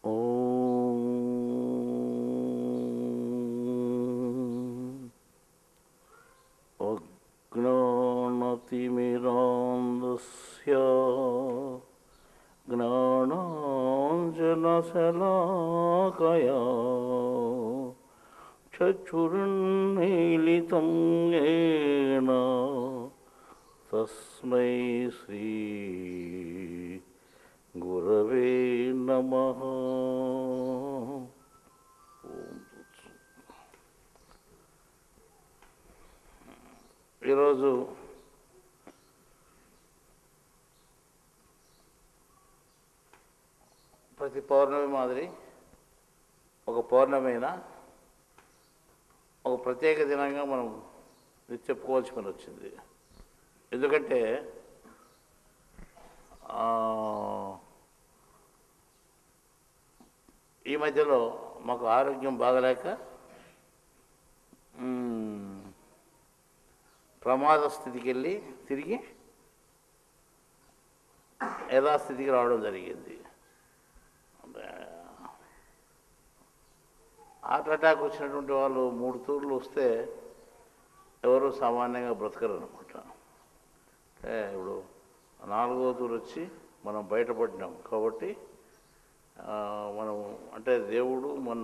ఓం అజ్ఞానతిమిరాంధస్య జ్ఞానాంజనశలాకయా చక్షురున్మీలితం ఏన తస్మై శ్రీ గురవే నమః. ఈరోజు ప్రతి పౌర్ణమి మాదిరి ఒక పౌర్ణమైనా ఒక ప్రత్యేక దినంగా మనం ఇది చెప్పుకోవాల్సి పని వచ్చింది. ఎందుకంటే ఈ మధ్యలో మాకు ఆరోగ్యం బాగలేక ప్రమాద స్థితికి వెళ్ళి తిరిగి యథాస్థితికి రావడం జరిగింది. హార్ట్ అటాక్ వచ్చినటువంటి వాళ్ళు 3 తూర్లు వస్తే ఎవరు సామాన్యంగా బ్రతకరు అనమాట. ఇప్పుడు 4వ తూరు వచ్చి మనం బయటపడినాం కాబట్టి మనం అంటే దేవుడు మన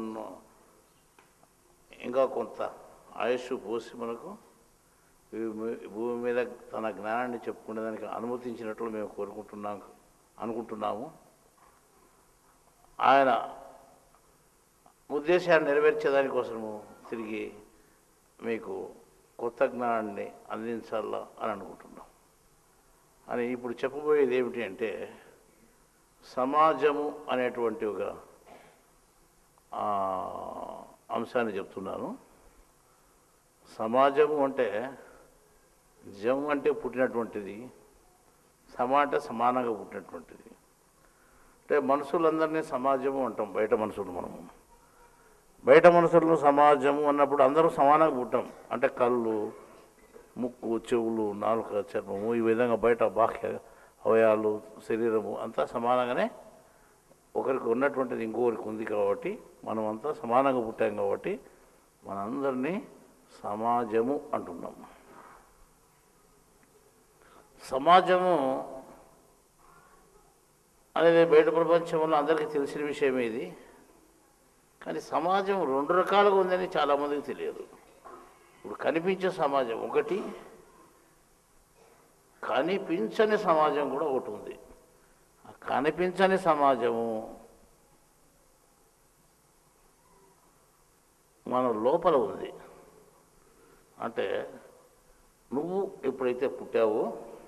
ఇంకా కొంత ఆయుష్ పోసి మనకు భూమి మీద తన జ్ఞానాన్ని చెప్పుకునేదానికి అనుమతించినట్లు మేము అనుకుంటున్నాము. ఆయన ఉద్దేశాన్ని నెరవేర్చేదానికోసము తిరిగి మీకు కొత్త జ్ఞానాన్ని అందించాలా అని అనుకుంటున్నాం. అని ఇప్పుడు చెప్పబోయేది ఏమిటి అంటే సమాజము అనేటువంటి ఒక అంశాన్ని చెప్తున్నాను. సమాజము అంటే జం అంటే పుట్టినటువంటిది, అంటే సమానంగా పుట్టినటువంటిది. అంటే మనుషులందరినీ సమాజము అంటాం. బయట మనుషులు మనము బయట మనుషులను సమాజము అన్నప్పుడు అందరూ సమానంగా పుట్టాం. అంటే కళ్ళు, ముక్కు, చెవులు, నాలుక, చర్మము ఈ విధంగా బయట బాహ్య అవయాలు, శరీరము అంతా సమానంగానే ఒకరికి ఉన్నటువంటిది ఇంకొకరికి ఉంది. కాబట్టి మనం అంతా సమానంగా పుట్టాం కాబట్టి మనందరినీ సమాజము అంటున్నాం. సమాజము అనేది బయట ప్రపంచంలో అందరికీ తెలిసిన విషయమే ఇది. కానీ సమాజం 2 రకాలుగా ఉందని చాలామందికి తెలియదు. ఇప్పుడు కనిపించే సమాజం ఒకటి, కనిపించని సమాజం కూడా ఒకటి ఉంది. ఆ కనిపించని సమాజము మన లోపల ఉంది. అంటే నువ్వు ఎప్పుడైతే పుట్టావో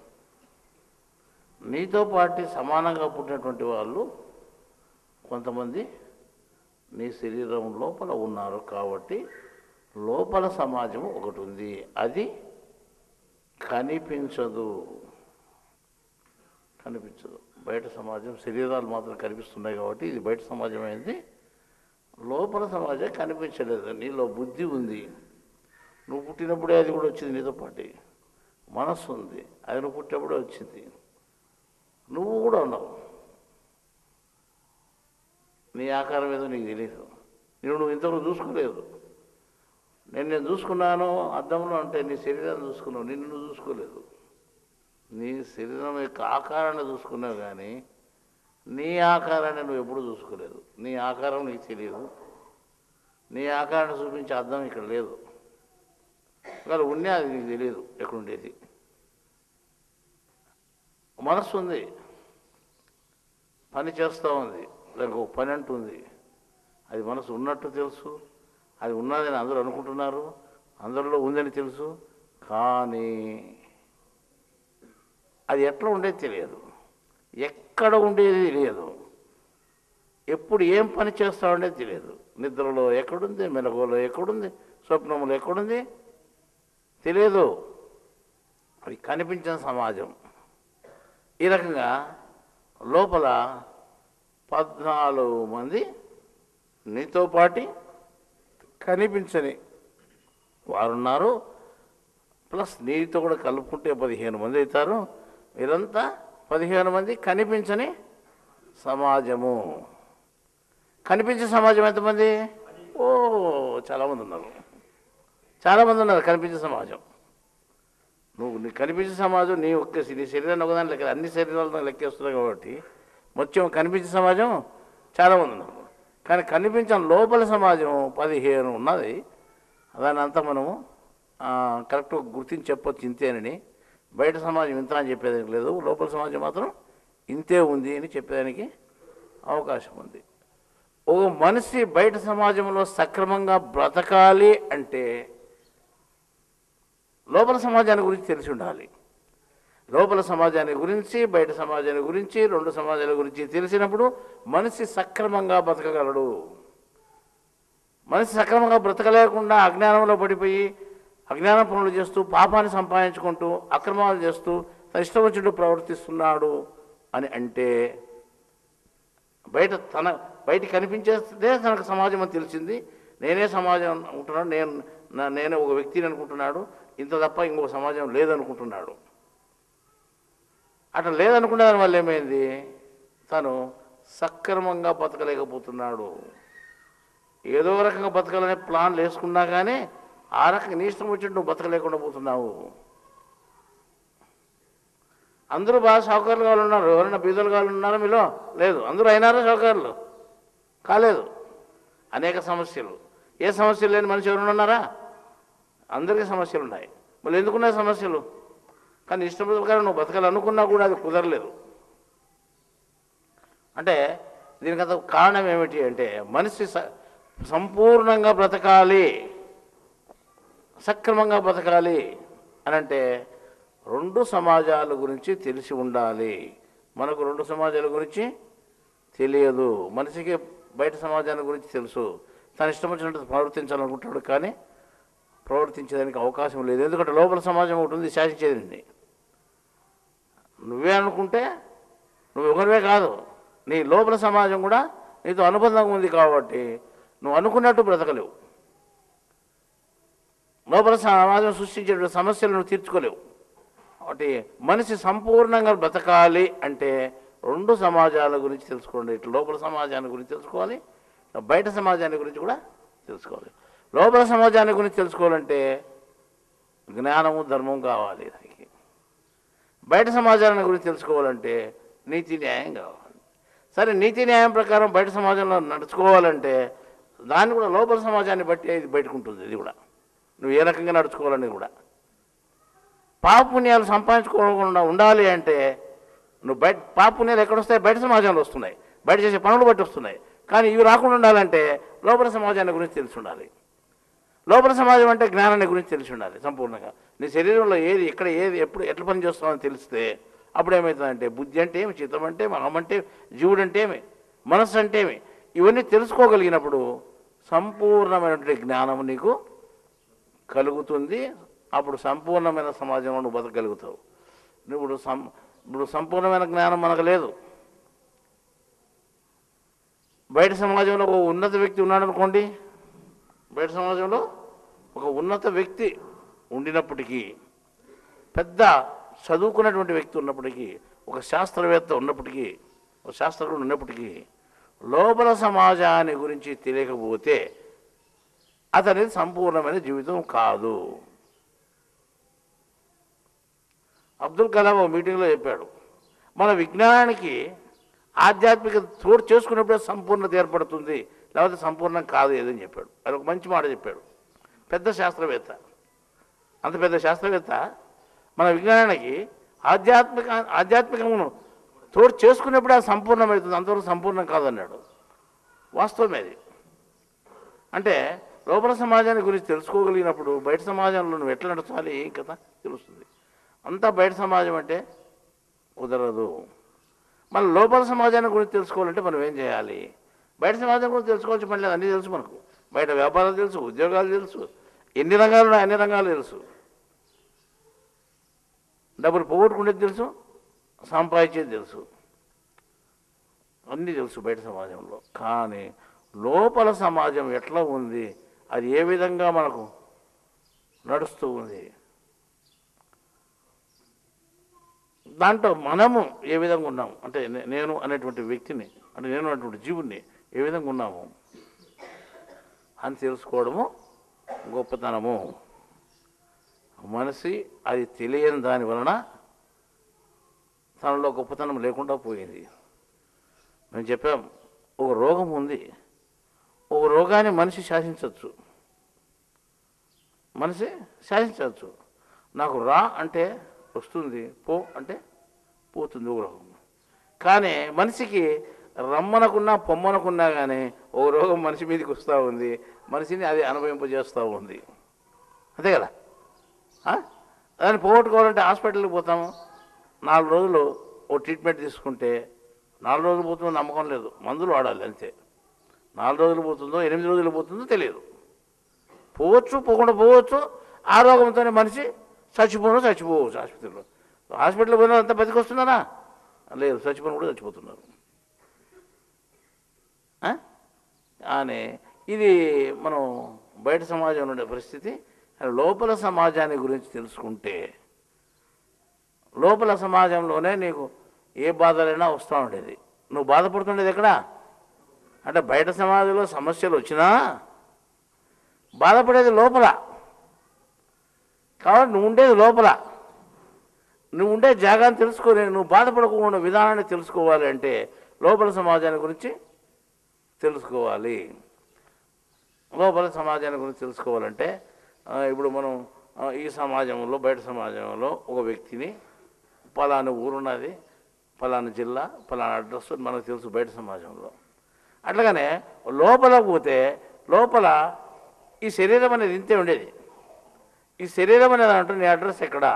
నీతో పాటు సమానంగా పుట్టినటువంటి వాళ్ళు కొంతమంది నీ శరీరం లోపల ఉన్నారు. కాబట్టి లోపల సమాజం ఒకటి ఉంది. అది కనిపించదు. బయట సమాజం శరీరాలు మాత్రం కనిపిస్తున్నాయి కాబట్టి ఇది బయట సమాజం అయింది. లోపల సమాజం కనిపించలేదు. నీలో బుద్ధి ఉంది. నువ్వు పుట్టినప్పుడే అది కూడా వచ్చింది. నీతో పాటు మనస్సు ఉంది. అది నువ్వు పుట్టినప్పుడే వచ్చింది. నువ్వు కూడా ఉన్నావు. నీ ఆకారం ఏదో నీకు తెలియదు. నువ్వు ఇంతవరకు చూసుకోలేదు. నేను చూసుకున్నాను అద్దంలో అంటే నీ శరీరాన్ని చూసుకున్నావు, నిన్ను నువ్వు చూసుకోలేదు. నీ శరీరం యొక్క ఆకారాన్ని చూసుకున్నావు కానీ నీ ఆకారాన్ని నువ్వు ఎప్పుడూ చూసుకోలేదు. నీ ఆకారం నీకు తెలియదు. నీ ఆకారాన్ని చూపించే అద్దం ఇక్కడ లేదు. కానీ ఉన్నా అది నీకు తెలియదు ఎక్కడుండేది. మనస్సు ఉంది, పని చేస్తూ ఉంది. దానికి ఒక పని అంటుంది. అది మనసు ఉన్నట్టు తెలుసు. అది ఉన్నదని అందరూ అనుకుంటున్నారు. అందరిలో ఉందని తెలుసు. కానీ అది ఎట్లా ఉండేది తెలియదు. ఎక్కడ ఉండేది తెలియదు. ఎప్పుడు ఏం పని చేస్తూ ఉండేది తెలియదు. నిద్రలో ఎక్కడుంది, మెలకువలో ఎక్కడుంది, స్వప్నంలో ఎక్కడుంది తెలియదు. అది కనిపించిన సమాజం. ఈ రకంగా లోపల 14 మంది నీతో పాటు కనిపించని వారున్నారు. ప్లస్ నీతో కూడా కలుపుకుంటే 15 మంది అవుతారు. వీరంతా 15 మంది కనిపించని సమాజము. కనిపించే సమాజం ఎంతమంది? ఓ చాలామంది ఉన్నారు, చాలామంది ఉన్నారు కనిపించే సమాజం. నీ కనిపించే సమాజం నీ నీ శరీరాన్ని ఒకదాని లెక్క, అన్ని శరీరాలతో లెక్కేస్తున్నావు కాబట్టి మొత్తం కనిపించే సమాజం చాలామంది ఉన్నారు. కానీ కనిపించని లోపల సమాజం 15 ఉన్నది. దాన్ని అంతా మనము కరెక్ట్గా గుర్తించి చెప్పొచ్చు ఇంతేనని. బయట సమాజం ఇంత అని చెప్పేదానికి లేదు, లోపల సమాజం మాత్రం ఇంతే ఉంది అని చెప్పేదానికి అవకాశం ఉంది. ఓ మనిషి బయట సమాజంలో సక్రమంగా బ్రతకాలి అంటే లోపల సమాజాన్ని గురించి తెలిసి ఉండాలి. లోపల సమాజాన్ని గురించి బయట సమాజాన్ని గురించి 2 సమాజాల గురించి తెలిసినప్పుడు మనిషి సక్రమంగా బ్రతకగలడు. మనిషి సక్రమంగా బ్రతకలేకుండా అజ్ఞానంలో పడిపోయి అజ్ఞాన పనులు చేస్తూ పాపాన్ని సంపాదించుకుంటూ అక్రమాలు చేస్తూ తన ఇష్టం వచ్చినట్టు ప్రవర్తిస్తున్నాడు అని అంటే బయట కనిపించేస్తే తనకు సమాజం అని తెలిసింది. నేనే సమాజం ఉంటున్నాడు, నేనే ఒక వ్యక్తిని అనుకుంటున్నాడు, ఇంత తప్ప ఇంకొక సమాజం లేదనుకుంటున్నాడు. అట్లా లేదనుకునే దాని వల్ల ఏమైంది? తను సక్రమంగా బతకలేకపోతున్నాడు. ఏదో రకంగా బతకాలనే ప్లాన్లు వేసుకున్నా కానీ ఆ రకంగా నీ ఇష్టం వచ్చినట్టు నువ్వు బతకలేకుండా పోతున్నావు. అందరూ బాగా సౌకర్యాలు వాళ్ళు ఉన్నారు, ఎవరైనా బీదలు వాళ్ళు ఉన్నారా మీలో? లేదు. అందరూ అయినారా సౌకర్యాలు? కాలేదు. అనేక సమస్యలు. ఏ సమస్యలు లేని మనిషి ఎవరైనా ఉన్నారా? అందరికీ సమస్యలు ఉన్నాయి. మళ్ళీ ఎందుకున్నాయి సమస్యలు? కానీ ఇష్టం ప్రకారం నువ్వు బతకాలనుకున్నా కూడా అది కుదరలేదు. అంటే దీనికంత కారణం ఏమిటి అంటే మనిషి సంపూర్ణంగా బ్రతకాలి, సక్రమంగా బ్రతకాలి అని అంటే 2 సమాజాల గురించి తెలిసి ఉండాలి. మనకు 2 సమాజాల గురించి తెలియదు. మనిషికి బయట సమాజాల గురించి తెలుసు, తన ఇష్టం వచ్చినట్టు ప్రవర్తించాలనుకుంటాడు, కానీ ప్రవర్తించేదానికి అవకాశం లేదు. ఎందుకంటే లోపల సమాజం ఒకటి ఉంది శాసించేది. నువ్వే అనుకుంటే నువ్వు ఒకరివే కాదు, నీ లోపల సమాజం కూడా నీతో అనుబంధంగా ఉంది కాబట్టి నువ్వు అనుకున్నట్టు బ్రతకలేవు. లోపల సమాజం సృష్టించే సమస్యలు నువ్వు తీర్చుకోలేవు. కాబట్టి మనిషి సంపూర్ణంగా బ్రతకాలి అంటే 2 సమాజాల గురించి తెలుసుకోండి. ఇట్లా లోపల సమాజాన్ని గురించి తెలుసుకోవాలి, బయట సమాజాన్ని గురించి కూడా తెలుసుకోవాలి. లోపల సమాజాన్ని గురించి తెలుసుకోవాలంటే జ్ఞానము ధర్మం కావాలి దానికి. బయట సమాజాన్ని గురించి తెలుసుకోవాలంటే నీతి న్యాయం కావాలి. సరే, నీతి న్యాయం ప్రకారం బయట సమాజంలో నడుచుకోవాలంటే దాన్ని కూడా లోపల సమాజాన్ని బట్టి ఇది బయటకు ఉంటుంది. ఇది కూడా నువ్వు ఏ రకంగా నడుచుకోవాలనేది కూడా. పాపపుణ్యాలు సంపాదించుకోకుండా ఉండాలి అంటే నువ్వు పాపపుణ్యాలు ఎక్కడొస్తాయి? బయట సమాజంలో వస్తున్నాయి, బయట చేసే పనులు బట్టి వస్తున్నాయి. కానీ ఇవి రాకుండా ఉండాలంటే లోపల సమాజాన్ని గురించి తెలిసి ఉండాలి. లోపల సమాజం అంటే జ్ఞానాన్ని గురించి తెలిసి ఉండాలి సంపూర్ణంగా. నీ శరీరంలో ఏది ఎక్కడ ఏది ఎప్పుడు ఎట్లా పని చేస్తున్నామని తెలిస్తే అప్పుడు ఏమవుతుందంటే బుద్ధి అంటే ఏమి, చిత్తం అంటే, మహం అంటే, జీవుడు అంటే ఏమి, మనస్సు అంటే ఏమి, ఇవన్నీ తెలుసుకోగలిగినప్పుడు సంపూర్ణమైనటువంటి జ్ఞానం నీకు కలుగుతుంది. అప్పుడు సంపూర్ణమైన సమాజంలో నువ్వు బతకగలుగుతావు. ఇప్పుడు సంపూర్ణమైన జ్ఞానం మనకు లేదు. బయట సమాజంలో ఒక ఉన్నత వ్యక్తి ఉన్నాడు అనుకోండి, బయట సమాజంలో ఒక ఉన్నత వ్యక్తి ఉండినప్పటికీ, పెద్ద చదువుకున్నటువంటి వ్యక్తి ఉన్నప్పటికీ, ఒక శాస్త్రవేత్త ఉన్నప్పటికీ, ఒక శాస్త్రజ్ఞుడు ఉన్నప్పటికీ లోపల సమాజాన్ని గురించి తెలియకపోతే అతనిది సంపూర్ణమైన జీవితం కాదు. అబ్దుల్ కలాం ఒక మీటింగ్లో చెప్పాడు, మన విజ్ఞానానికి ఆధ్యాత్మిక తోడు చేసుకున్నప్పుడే సంపూర్ణత ఏర్పడుతుంది, లేకపోతే సంపూర్ణం కాదు ఏదని చెప్పాడు. అది ఒక మంచి మాట చెప్పాడు. పెద్ద శాస్త్రవేత్త, అంత పెద్ద శాస్త్రవేత్త మన విజ్ఞానానికి ఆధ్యాత్మికమును తోడు చేసుకున్నప్పుడే అది సంపూర్ణమవుతుంది, అంతవరకు సంపూర్ణం కాదన్నాడు. వాస్తవమే అది. అంటే లోపల సమాజాన్ని గురించి తెలుసుకోగలిగినప్పుడు బయట సమాజంలో నువ్వు ఎట్లా నడచాలి ఏం కదా తెలుస్తుంది. అంతా బయట సమాజం అంటే కుదరదు. మన లోపల సమాజాన్ని గురించి తెలుసుకోవాలంటే మనం ఏం చేయాలి? బయట సమాజం గురించి తెలుసుకోవచ్చు పని లేదు, అన్నీ తెలుసు మనకు. బయట వ్యాపారాలు తెలుసు, ఉద్యోగాలు తెలుసు, ఎన్ని రంగాలు ఉన్నాయి అన్ని రంగాలు తెలుసు. డబ్బులు పోగొట్టుకునేది తెలుసు, సంపాదించేది తెలుసు, అన్నీ తెలుసు బయట సమాజంలో. కానీ లోపల సమాజం ఎట్లా ఉంది, అది ఏ విధంగా మనకు నడుస్తూ ఉంది, దాంట్లో మనము ఏ విధంగా ఉన్నాము అంటే నేను అనేటువంటి వ్యక్తిని, అంటే నేను అనేటువంటి జీవుని ఏ విధంగా ఉన్నాము అని తెలుసుకోవడము గొప్పతనము. మనిషి అది తెలియని దాని వలన తనలో గొప్పతనం లేకుండా పోయింది. మేము చెప్పాం, ఒక రోగం ఉంది, ఒక రోగాన్ని మనిషి శాసించవచ్చు, మనిషి శాసించవచ్చు. నాకు రా అంటే వస్తుంది, పో అంటే పోతుంది ఒక రోగం. కానీ మనిషికి రమ్మనకున్నా పొమ్మనకున్నా కానీ ఒక రోగం మనిషి మీదకి వస్తూ ఉంది, మనిషిని అది అనుభవింపజేస్తూ ఉంది. అంతే కదా? దాన్ని పోగొట్టుకోవాలంటే హాస్పిటల్కి పోతాము, 4 రోజులు ఓ ట్రీట్మెంట్ తీసుకుంటే 4 రోజులు పోతుందో నమ్మకం లేదు, మందులు వాడాలి అంతే. 4 రోజులు పోతుందో 8 రోజులు పోతుందో తెలియదు. పోవచ్చు, పోకుండా పోవచ్చు. ఆ రోగంతోనే మనిషి చచ్చిపోవచ్చు హాస్పిటల్లో. హాస్పిటల్కి పోయిన అంతా బతికొస్తున్నారా? లేదు, చచ్చిపోయిన కూడా చచ్చిపోతున్నారు. అని ఇది మనం బయట సమాజంలో ఉండే పరిస్థితి. లోపల సమాజాన్ని గురించి తెలుసుకుంటే లోపల సమాజంలోనే నీకు ఏ బాధలైనా వస్తూ ఉండేది. నువ్వు బాధపడుతుండేది ఎక్కడ అంటే బయట సమాజంలో సమస్యలు వచ్చినా బాధపడేది లోపల. కాబట్టి నువ్వు ఉండేది లోపల, నువ్వు ఉండే జాగాన్ని తెలుసుకొని నువ్వు బాధపడకుండా విధానాన్ని తెలుసుకోవాలి అంటే లోపల సమాజాన్ని గురించి తెలుసుకోవాలి. లోపల సమాజాన్ని గురించి తెలుసుకోవాలంటే ఇప్పుడు మనం ఈ సమాజంలో బయట సమాజంలో ఒక వ్యక్తిని పలానా ఊరున్నది, పలానా జిల్లా, పలానా అడ్రస్ మనకు తెలుసు బయట సమాజంలో. అట్లాగనే లోపల పోతే లోపల ఈ శరీరం అనేది ఇంతే ఉండేది. ఈ శరీరం అనేది అంటే నీ అడ్రస్ ఎక్కడా,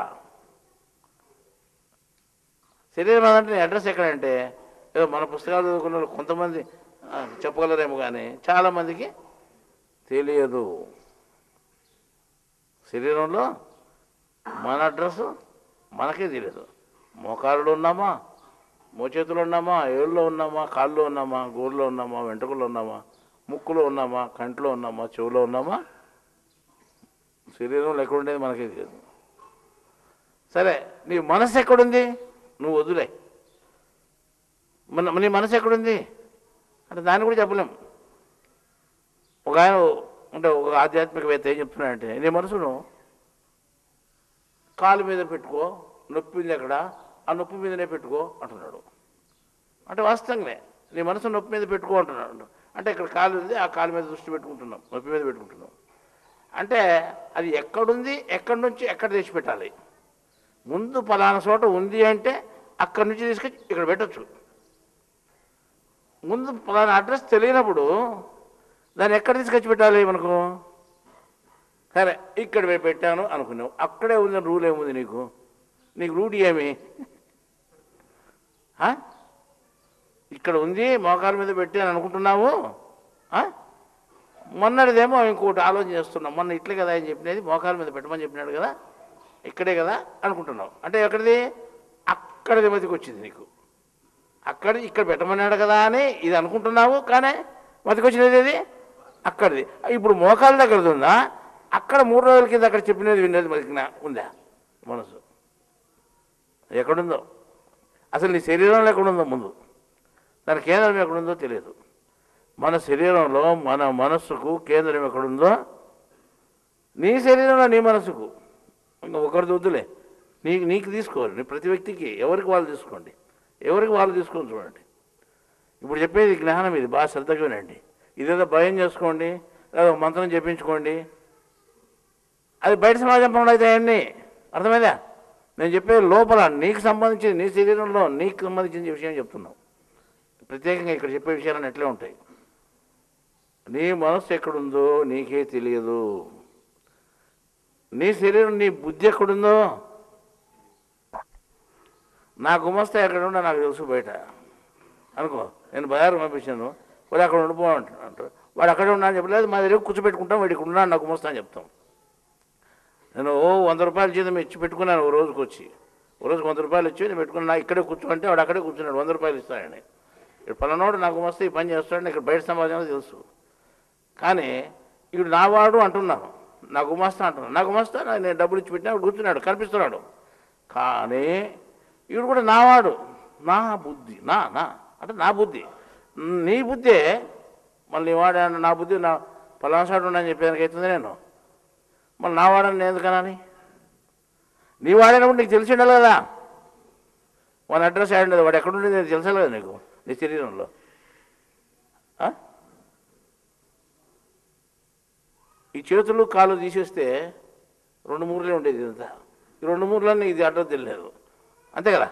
శరీరం అంటే నీ అడ్రస్ ఎక్కడంటే ఏదో మన పుస్తకాలు చదువుకున్న కొంతమంది చెప్పగలరేమో కానీ చాలామందికి తెలియదు. శరీరంలో మన అడ్రస్ మనకే తెలియదు. మోకాళ్ళలో ఉన్నామా, మోచేతులు ఉన్నామా, ఏళ్ళలో ఉన్నామా, కాళ్ళలో ఉన్నామా, గోరులో ఉన్నామా, వెంట్రుకల్లో ఉన్నామా, ముక్కులో ఉన్నామా, కంట్లో ఉన్నామా, చెవులో ఉన్నామా, శరీరంలో ఎక్కడుండేది మనకే తెలియదు. సరే, నీ మనసు ఎక్కడుంది నువ్వు వదిలే. నీ మనసు ఎక్కడుంది అంటే దాన్ని కూడా చెప్పలేం. ఒక ఆయన అంటే ఒక ఆధ్యాత్మికవేత్త ఏం చెప్తున్నాడంటే, నీ మనసును కాలు మీద పెట్టుకో, నొప్పి ఉంది అక్కడ, ఆ నొప్పి మీదనే పెట్టుకో అంటున్నాడు. అంటే వాస్తవంగానే నీ మనసు నొప్పి మీద పెట్టుకో అంటున్నాడు. అంటే ఇక్కడ కాలు ఉంది, ఆ కాలు మీద దృష్టి పెట్టుకుంటున్నాం, నొప్పి మీద పెట్టుకుంటున్నాం. అంటే అది ఎక్కడుంది, ఎక్కడి నుంచి ఎక్కడ తెచ్చిపెట్టాలి. ముందు పలానా చోట ఉంది అంటే అక్కడి నుంచి తీసుకొచ్చి ఇక్కడ పెట్టచ్చు. ముందు పలానా అడ్రస్ తెలియనప్పుడు దాన్ని ఎక్కడ తీసుకొచ్చి పెట్టాలి మనకు? సరే, ఇక్కడ పెట్టాను అనుకున్నావు, అక్కడే ఉంది రూల్ ఏముంది నీకు? నీకు రూట్ ఏమి? ఇక్కడ ఉంది, మోకాల మీద పెట్టాను అనుకుంటున్నావు. మొన్నటిదేమో ఇంకోటి ఆలోచన చేస్తున్నాం. మొన్న ఇట్లే కదా అని చెప్పినది, మోకాల మీద పెట్టమని చెప్పినాడు కదా, ఇక్కడే కదా అనుకుంటున్నావు. అంటే ఎక్కడిది? అక్కడిది మతికి వచ్చింది నీకు. ఇక్కడ పెట్టమన్నాడు కదా అని ఇది అనుకుంటున్నావు, కానీ మతికి వచ్చినది అది అక్కడిది. ఇప్పుడు మోకాల దగ్గరది ఉందా, అక్కడ 3 రోజుల కింద అక్కడ చెప్పినది విన్నది మతికినా ఉందా మనసు? ఎక్కడుందో అసలు నీ శరీరంలో ఎక్కడుందో ముందు దాని కేంద్రం ఎక్కడుందో తెలియదు. మన శరీరంలో మన మనస్సుకు కేంద్రం ఎక్కడుందో, నీ శరీరంలో నీ మనసుకు, ఇంకా ఒకరిది వద్దులే, నీకు తీసుకోవాలి. నీ ప్రతి వ్యక్తికి ఎవరికి వాళ్ళు తీసుకోండి, ఎవరికి వాళ్ళు తీసుకొని చూడండి. ఇప్పుడు చెప్పేది జ్ఞానం, ఇది బాగా శ్రద్ధగా వినండి. ఇదేదో భయం చేసుకోండి, లేదా మంత్రం చెప్పించుకోండి, అది బయట సమాజం పనులు అయితే అన్నీ అర్థమైందా? నేను చెప్పేది లోపల నీకు సంబంధించి, నీ శరీరంలో నీకు సంబంధించిన విషయం చెప్తున్నావు. ప్రత్యేకంగా ఇక్కడ చెప్పే విషయాలన్నీ ఎట్లే ఉంటాయి. నీ మనస్సు ఎక్కడుందో నీకే తెలియదు. నీ శరీరం, నీ బుద్ధి ఎక్కడుందో, నా గుమస్తా ఎక్కడ ఉండో నాకు తెలుసు బయట అనుకో. నేను బజారు పంపించాను, వాడు అక్కడ ఉండిపో అంటారు, వాడు అక్కడే ఉన్నా అని చెప్పలేదు. మా దగ్గర కూర్చోబెట్టుకుంటాం, వాడికి ఉన్నాడు నా గుమస్తా అని చెప్తాం. నేను 100 రూపాయల జీతం ఇచ్చి పెట్టుకున్నాను ఓ రోజుకి వచ్చి, ఓ రోజుకి 100 రూపాయలు ఇచ్చి నేను పెట్టుకున్నా, ఇక్కడే కూర్చోంటే వాడు అక్కడే కూర్చున్నాడు, 100 రూపాయలు ఇస్తానని. ఇక్కడ పలానోడు నాకు వస్తే ఈ పని చేస్తాడని ఇక్కడ బయట సమాజంలో తెలుసు. కానీ ఇప్పుడు నా వాడు అంటున్నాను, నా గుమాస్తా అంటున్నాను, నా గుమాస్తా నేను డబ్బులు ఇచ్చి పెట్టినా వాడు కూర్చున్నాడు, కనిపిస్తున్నాడు. కానీ ఇవి కూడా నావాడు, నా బుద్ధి, నా అంటే నా బుద్ధి, నీ బుద్ధే మళ్ళీ వాడే నా బుద్ధి నా పలాసాడు అని చెప్పేదానికి అవుతుంది నేను. మళ్ళీ నా వాడని నేను ఎందుకనాలి? నీ వాడినప్పుడు నీకు తెలిసి ఉండాలి కదా, వాడి అడ్రస్ ఆడిండదు, వాడు ఎక్కడుండేది నేను తెలుసా కదా నీకు నీ శరీరంలో. ఈ చేతులు కాళ్ళు తీసేస్తే 2 మూరలే ఉండేది ఇదంతా. ఈ 2 మూరలన్నీ ఇది అడ్రస్ తెలియలేదు, అంతే కదా.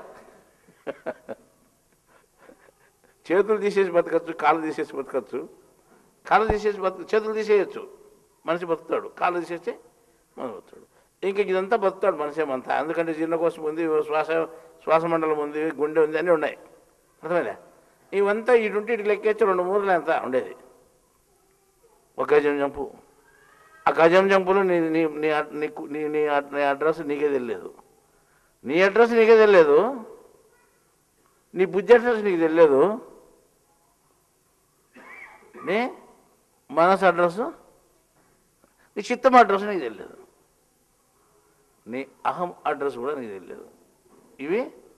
చేతులు తీసేసి బతకచ్చు, కాళ్ళు తీసేసి బతకచ్చు. కాళ్ళు తీసేసి చేతులు తీసేయచ్చు, మనిషి బతుకుతాడు. కాళ్ళు తీసేస్తే మనిషి బతుకుతాడు. ఇంకా ఇదంతా బతుకుతాడు మనిషి ఏమంతా. ఎందుకంటే జీర్ణకోశం ఉంది, శ్వాసమండలం ఉంది, గుండె ఉంది, అన్నీ ఉన్నాయి. అర్థమైందా? ఇవంతా ఇటుంటే ఇటు లెక్కేస్తే 2 మూరలు ఎంత ఉండేది. ఒక గజం జంపు. ఆ గజం జంపులో నీ నీ నీ నీ అడ్రస్ నీకే తెలియలేదు, నీ అడ్రస్ నీకే తెలియలేదు, నీ బుద్ధి అడ్రస్ నీకు తెలియలేదు, నీ మనసు అడ్రస్, నీ చిత్తం అడ్రస్ నీకు తెలియదు, నీ అహం అడ్రస్ కూడా నీకు తెలియదు. ఇవి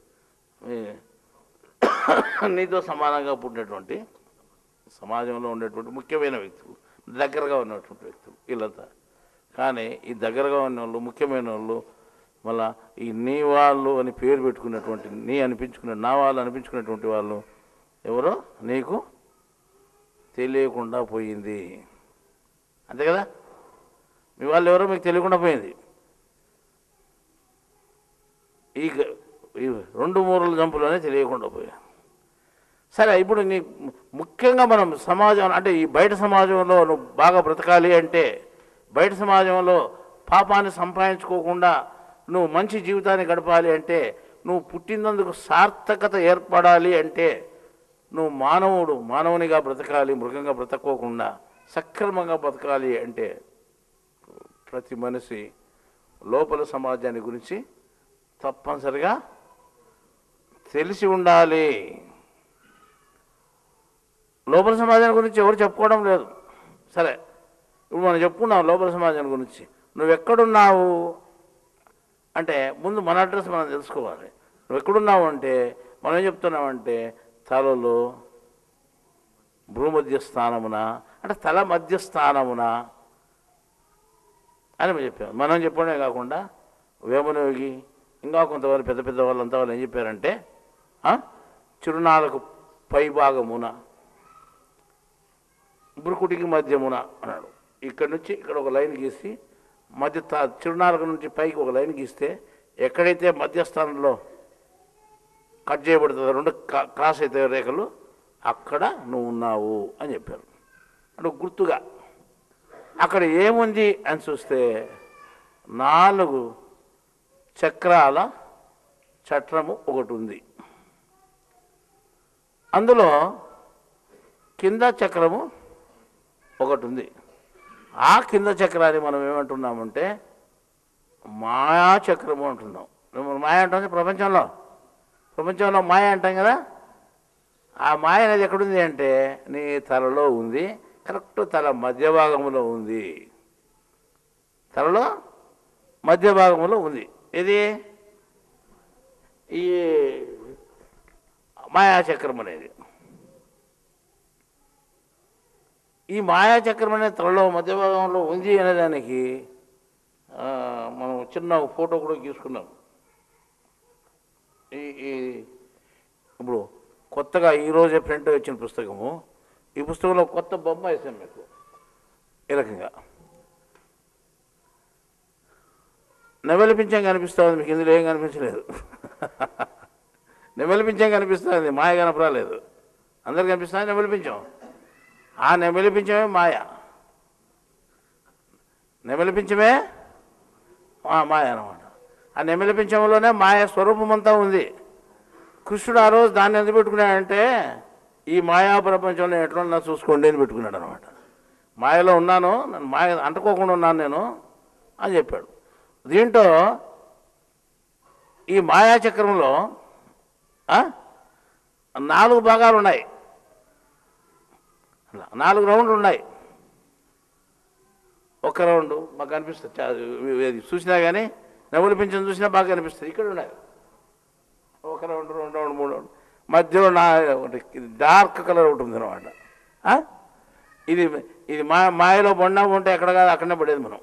నీతో సమానంగా పుట్టినటువంటి సమాజంలో ఉండేటువంటి ముఖ్యమైన వ్యక్తులు, దగ్గరగా ఉన్నటువంటి వ్యక్తులు వీళ్ళంతా. కానీ ఈ దగ్గరగా ఉన్న వాళ్ళు, ముఖ్యమైన వాళ్ళు, మళ్ళా ఈ నీ వాళ్ళు అని పేరు పెట్టుకున్నటువంటి, నా వాళ్ళు అనిపించుకున్నటువంటి వాళ్ళు ఎవరో నీకు తెలియకుండా పోయింది, అంతే కదా. మీ వాళ్ళు ఎవరో మీకు తెలియకుండా పోయింది. ఈ 2 మూరల జంపులోనే తెలియకుండా పోయాయి. సరే, ఇప్పుడు నీ ముఖ్యంగా మనం సమాజం అంటే ఈ బయట సమాజంలో నువ్వు బాగా బ్రతకాలి అంటే, బయట సమాజంలో పాపాన్ని సంపాదించుకోకుండా నువ్వు మంచి జీవితాన్ని గడపాలి అంటే, నువ్వు పుట్టినందుకు సార్థకత ఏర్పడాలి అంటే, నువ్వు మానవునిగా బ్రతకాలి, మృగంగా బ్రతకోకుండా సక్రమంగా బ్రతకాలి అంటే, ప్రతి మనిషి లోపల సమాజాన్ని గురించి తప్పనిసరిగా తెలిసి ఉండాలి. లోపల సమాజాన్ని గురించి ఎవరు చెప్పుకోవడం లేదు. సరే, ఇప్పుడు మనం చెప్పుకున్నాం లోపల సమాజాన్ని గురించి. నువ్వు ఎక్కడున్నావు అంటే ముందు మన అడ్రస్ మనం తెలుసుకోవాలి. నువ్వు ఎక్కడున్నావు అంటే మనం ఏం చెప్తున్నామంటే, తలలో భూమధ్య స్థానమున, అంటే తల మధ్య స్థానమున అని మేము చెప్పాము. మనం చెప్పడమే కాకుండా వేమనయోగి ఇంకా కొంతమంది పెద్ద పెద్ద వాళ్ళంతా వాళ్ళు ఏం చెప్పారంటే, చిరునాలకు పై భాగమున, బురుకుటికి మధ్యమున అన్నాడు. ఇక్కడ నుంచి ఇక్కడ ఒక లైన్ గీసి మధ్య చిరునాలుక నుంచి పైకి ఒక లైన్ గీస్తే ఎక్కడైతే మధ్యస్థానంలో కట్ చేయబడుతుందో 2 క్రాస్ అయితే రేఖలు, అక్కడ నువ్వు ఉన్నావు అని చెప్పారు. అంటే గుర్తుగా అక్కడ ఏముంది అని చూస్తే 4 చక్రాల చట్రము ఒకటి ఉంది. అందులో కింద చక్రము ఒకటి ఉంది. ఆ కింద చక్రాన్ని మనం ఏమంటున్నామంటే మాయా చక్రము అంటున్నాం. మాయ అంటాం ప్రపంచంలో మాయ అంటాం కదా. ఆ మాయ అనేది ఎక్కడుంది అంటే నీ తలలో ఉంది. కరెక్ట్ తల మధ్య భాగంలో ఉంది. తలలో మధ్య భాగంలో ఉంది. ఇది ఈ మాయాచక్రం అనేది. ఈ మాయాచక్రం అనేది తలలో మధ్య భాగంలో ఉంది అనేదానికి మనం చిన్న ఫోటో కూడా తీసుకున్నాం. ఈ ఇప్పుడు కొత్తగా ఈరోజే ప్రింట్ వచ్చిన పుస్తకము, ఈ పుస్తకంలో కొత్త బొమ్మ వేసాం మీకు. ఈ రకంగా నెమలిపించం కనిపిస్తుంది మీకు. ఇందులో ఏం కనిపించలేదు. నెమలిపించం కనిపిస్తుంది, మాయ కనపరాలేదు. అందరు కనిపిస్తుంది నెమలిపించం. ఆ నెమలిపించమే మాయ, నెమలిపించమే మాయ అన్నమాట. ఆ నెమలిపించంలోనే మాయ స్వరూపం అంతా ఉంది. కృష్ణుడు ఆ రోజు దాన్ని ఎందుకు పెట్టుకున్నాడంటే, ఈ మాయా ప్రపంచంలో ఎట్లా చూసుకోండి అని పెట్టుకున్నాడు అనమాట. మాయలో ఉన్నాను, నన్ను మాయ అంటుకోకుండా ఉన్నాను నేను అని చెప్పాడు. దీంట్లో ఈ మాయాచక్రంలో 4 భాగాలు ఉన్నాయి, 4 రౌండ్లు ఉన్నాయి. ఒక రౌండ్ మాకు కనిపిస్తుంది, చూసినా కానీ నెమలిపించం చూసినా బాగా కనిపిస్తుంది. ఇక్కడ ఉన్నాయి 1 రౌండ్, 2 రౌండ్, 3 రౌండ్. మధ్యలో డార్క్ కలర్ ఒకటి ఉంది అనమాట. ఇది ఇది మాయలో పడినా ఉంటే ఎక్కడ కాదు అక్కడనే పడేది మనం.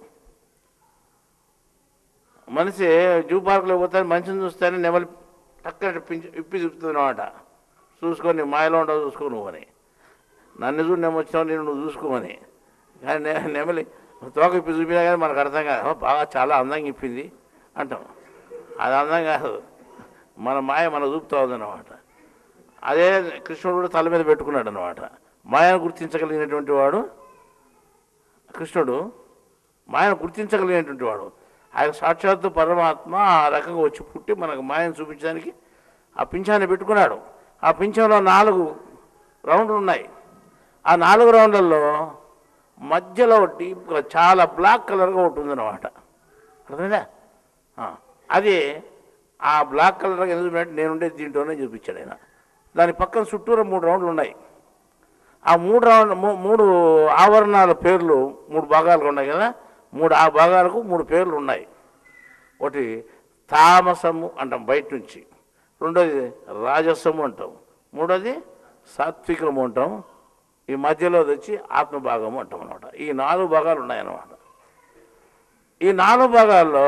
మనిషి జూ పార్కులో పోతే మనిషిని చూస్తేనే నెమలి టక్కన ఇప్పి చూపుతుంది అనమాట. చూసుకొని మాయలో ఉండవు చూసుకో నువ్వు అని. నన్ను చూడు నేను వచ్చినావు నేను నువ్వు చూసుకోమని. కానీ నెమలి తోక ఇప్పి చూపినా కానీ మనకు అర్థం కాదు. బాగా చాలా అందంగా ఇప్పింది అంటాం. అది అందం కాదు, మన మాయ మన చూపుతా ఉందన్నమాట. అదే కృష్ణుడు కూడా తల మీద పెట్టుకున్నాడు అనమాట. మాయను గుర్తించగలిగినటువంటి వాడు కృష్ణుడు. మాయను గుర్తించగలిగినటువంటి వాడు ఆయన సాక్షాత్తు పరమాత్మ. ఆ రకంగా వచ్చి పుట్టి మనకు మాయను చూపించడానికి ఆ పింఛాన్ని పెట్టుకున్నాడు. ఆ పింఛంలో 4 రౌండ్లు ఉన్నాయి. ఆ 4 రౌండ్లలో మధ్యలో డీప్గా చాలా బ్లాక్ కలర్గా ఒకటి ఉందన్నమాట. అర్థమైందా? అది ఆ బ్లాక్ కలర్గా ఎందుకు నేనుండే దీంట్లోనే చూపించాడు ఆయన. దాని పక్కన చుట్టూరా 3 రౌండ్లు ఉన్నాయి. ఆ 3 ఆవరణాల పేర్లు 3 భాగాలుగా ఉన్నాయి కదా. ఆ భాగాలకు 3 పేర్లు ఉన్నాయి. ఒకటి తామసము అంటాం బయట నుంచి, రెండోది రాజసము అంటాం, మూడోది సాత్వికము అంటాం, ఈ మధ్యలో వచ్చి ఆత్మభాగము అంటాం అనమాట. ఈ 4 భాగాలు ఉన్నాయన్నమాట. ఈ 4 భాగాల్లో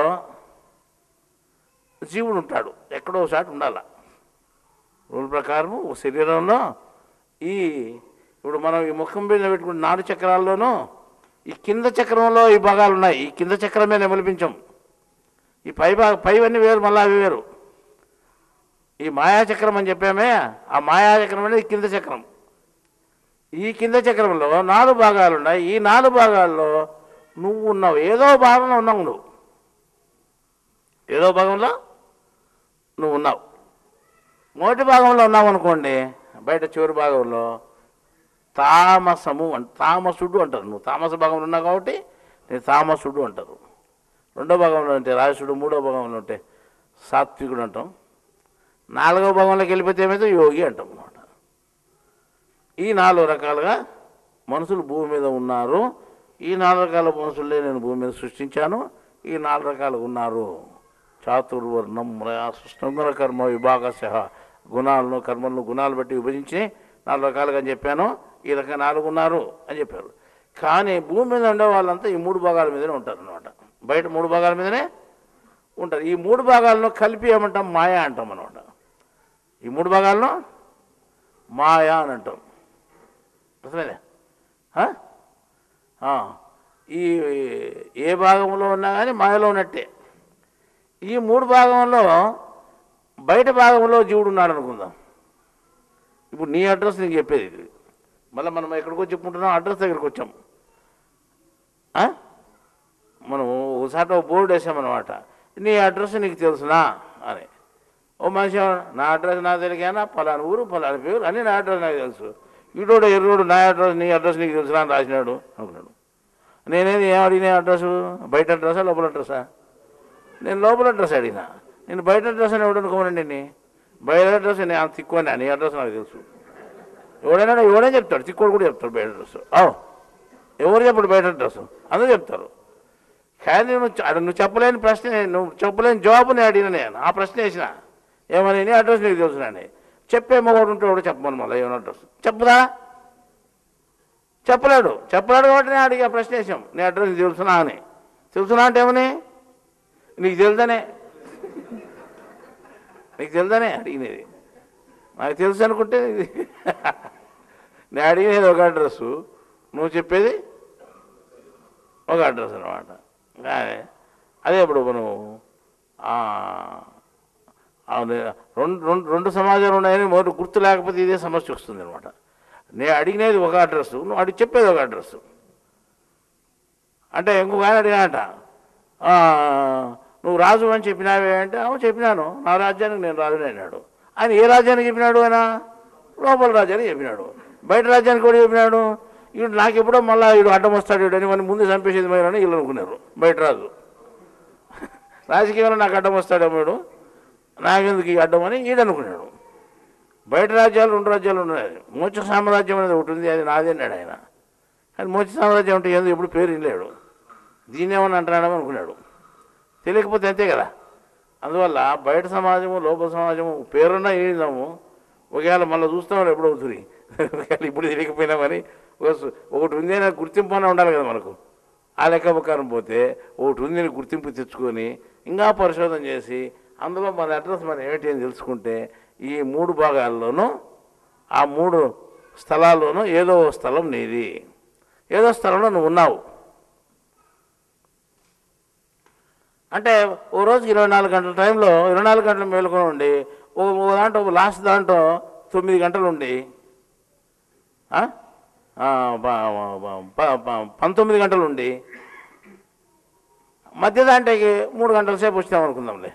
జీవుడు ఉంటాడు, ఎక్కడో ఒకసారి ఉండాల. రూల్ ప్రకారము శరీరంలో ఇప్పుడు మనం ఈ ముఖం మీద పెట్టుకున్న 4 చక్రాల్లోనూ ఈ కింద చక్రంలో ఈ భాగాలు ఉన్నాయి. ఈ కింద చక్రమే నెమలిపించం. ఈ పైవన్నీ వేరు, మళ్ళీ అవి వేరు. ఈ మాయాచక్రం అని చెప్పామే, ఆ మాయాచక్రం అనేది కింద చక్రం. ఈ కింద చక్రంలో 4 భాగాలు ఉన్నాయి. ఈ 4 భాగాల్లో నువ్వు ఉన్నావు, ఏదో భాగంలో ఉన్నావు. నువ్వు ఏదో భాగంలో నువ్వు ఉన్నావు. మొదటి భాగంలో ఉన్నావు అనుకోండి, బయట చివరి భాగంలో తామసుడు అంటారు. నువ్వు తామస భాగంలో ఉన్నావు కాబట్టి నేను తామసుడు అంటారు. రెండో భాగంలో ఉంటే రాజసుడు, మూడో భాగంలో ఉంటే సాత్వికుడు అంటాం, 4వ భాగంలోకి వెళ్ళిపోతే ఏమైతే యోగి అంటాం అన్నమాట. ఈ 4 రకాలుగా మనుషులు భూమి మీద ఉన్నారు. ఈ 4 రకాల మనుషులే నేను భూమి మీద సృష్టించాను. ఈ 4 రకాలు ఉన్నారు. చాతుర్వర్ణం సృష్టింగుణ కర్మ విభాగశ, గుణాలను కర్మలను గుణాలు బట్టి విభజించి 4 రకాలుగా అని చెప్పాను. ఈ రకంగా 4 ఉన్నారు అని చెప్పారు. కానీ భూమి మీద ఉండే వాళ్ళంతా ఈ 3 భాగాల మీదనే ఉంటారు అనమాట. బయట 3 భాగాల మీదనే ఉంటారు. ఈ 3 భాగాలను కలిపి ఏమంటాం? మాయా అంటాం అనమాట. ఈ 3 భాగాలను మాయా అని అంటాం. అర్థమైందా? ఈ ఏ భాగంలో ఉన్నా కానీ మాయలో ఉన్నట్టే. ఈ 3 భాగంలో బయట భాగంలో జీవుడు ఉన్నాడు అనుకుందాం. ఇప్పుడు నీ అడ్రస్ నీకు చెప్పేది ఇది. మళ్ళీ మనం ఎక్కడికో చెప్పుకుంటున్నాం, అడ్రస్ దగ్గరికి వచ్చాం. మనం ఒకసారి బోర్డు వేసామన్నమాట, నీ అడ్రస్ నీకు తెలుసునా అని. ఓ మనిషి నా అడ్రస్ నాకు తెలియనా, ఫలానా ఊరు ఫలానా పేరు అని నా అడ్రస్ నాకు తెలుసు. వీడోడు ఎర్రోడు నా అడ్రస్ నీ అడ్రస్ నీకు తెలుసునా అని రాసినాడు అనుకున్నాడు. నేనేది ఏం అడిగినా అడ్రస్? బయట అడ్రసా లోపల అడ్రసా? నేను లోపల అడ్రస్ అడిగినా. నేను బయట అడ్రస్ అని ఎవడు అనుకోమనండి. బయట అడ్రస్ నేను తిక్కువని నీ అడ్రస్ నాకు తెలుసు. ఎవడైనా చెప్తాడు, తిక్కువడు కూడా చెప్తాడు బయట అడ్రస్. ఎవరు చెప్పడు బయట అడ్రస్, అందరూ చెప్తారు. కానీ నువ్వు చెప్పలేని ప్రశ్న, నువ్వు చెప్పలేని జవాబు నేను అడిగిన. నేను ఆ ప్రశ్న వేసిన, ఏమని నీ అడ్రస్ నీకు తెలుసునండి. చెప్పే మగవాడు ఉంటే ఎవడో చెప్పమని మళ్ళీ ఏమైనా అడ్రస్ చెప్పుదా? చెప్పలేడు కాబట్టి నేను అడిగి ఆ ప్రశ్న వేసాం, నీ అడ్రస్ నీకు తెలుసునా అని. తెలుసునా అంటే ఏమని? నీకు తెలుదనే, నీకు తెలుదనే అడిగినది. నాకు తెలుసు అనుకుంటే నేను అడిగినది ఒక అడ్రస్సు, నువ్వు చెప్పేది ఒక అడ్రస్ అనమాట. కానీ అదే ఇప్పుడు మనం రెండు సమాజాలు ఉన్నాయని మొదటి గుర్తు లేకపోతే ఇదే సమస్య వస్తుంది అనమాట. నేను అడిగినది ఒక అడ్రస్సు, నువ్వు అడిగి చెప్పేది ఒక అడ్రస్సు. అంటే ఇంకొక ఆయన అడిగానంట, నువ్వు రాజు అని చెప్పినావే అంటే, అవును చెప్పినాను, నా రాజ్యానికి నేను రాజుని అన్నాడు. ఆయన ఏ రాజ్యానికి చెప్పినాడు? ఆయన లోపల రాజ్యానికి చెప్పినాడు. బయట రాజ్యానికి కూడా చెప్పినాడు. వీడు నాకు ఎప్పుడో మళ్ళీ వీడు అడ్డం వస్తాడు వీడని మన ముందు చంపేసేది మేరని వీళ్ళు అనుకున్నారు. బయట రాజు రాజకీయంలో నాకు అడ్డం వస్తాడేమో వీడు, నాకెందుకు ఈ అడ్డం అని వీడు అనుకున్నాడు. బయట రాజ్యాలు 2 రాజ్యాలు ఉన్నాయి. మోక్ష సామ్రాజ్యం అనేది ఒకటి ఉంది, అది నాది అన్నాడు ఆయన. కానీ మోక్ష సామ్రాజ్యం అంటే ఏదో ఎప్పుడు పేరు వినలేడు, దీన్ని ఏమని అంటున్నాడేమో అనుకున్నాడు. తెలియకపోతే అంతే కదా. అందువల్ల బయట సమాజము లోపల సమాజము పేరున్నా ఏదాము, ఒకవేళ మళ్ళీ చూస్తామని ఎప్పుడు అవుతుంది, ఒకవేళ ఇప్పుడు తెలియకపోయినా కానీ ఒకటి ఉంది అనే గుర్తింపు అనే ఉండాలి కదా మనకు. ఆ లెక్క ప్రకారం పోతే ఒకటి ఉంది అని గుర్తింపు తెచ్చుకొని ఇంకా పరిశోధన చేసి అందులో మన అడ్రస్ మనం ఏమిటి అని తెలుసుకుంటే ఈ 3 భాగాల్లోనూ ఆ 3 స్థలాల్లోనూ ఏదో స్థలం నీది, ఏదో స్థలంలో నువ్వు ఉన్నావు. అంటే ఓ రోజుకి 24 గంటల టైంలో 24 గంటలు మేలుకొని ఉండి ఓ దాంట్లో లాస్ట్ దాంట్లో 9 గంటలు ఉండి 19 గంటలు ఉండి మధ్య దాంట్లోకి 3 గంటల సేపు వచ్చినాం అనుకుందాంలే.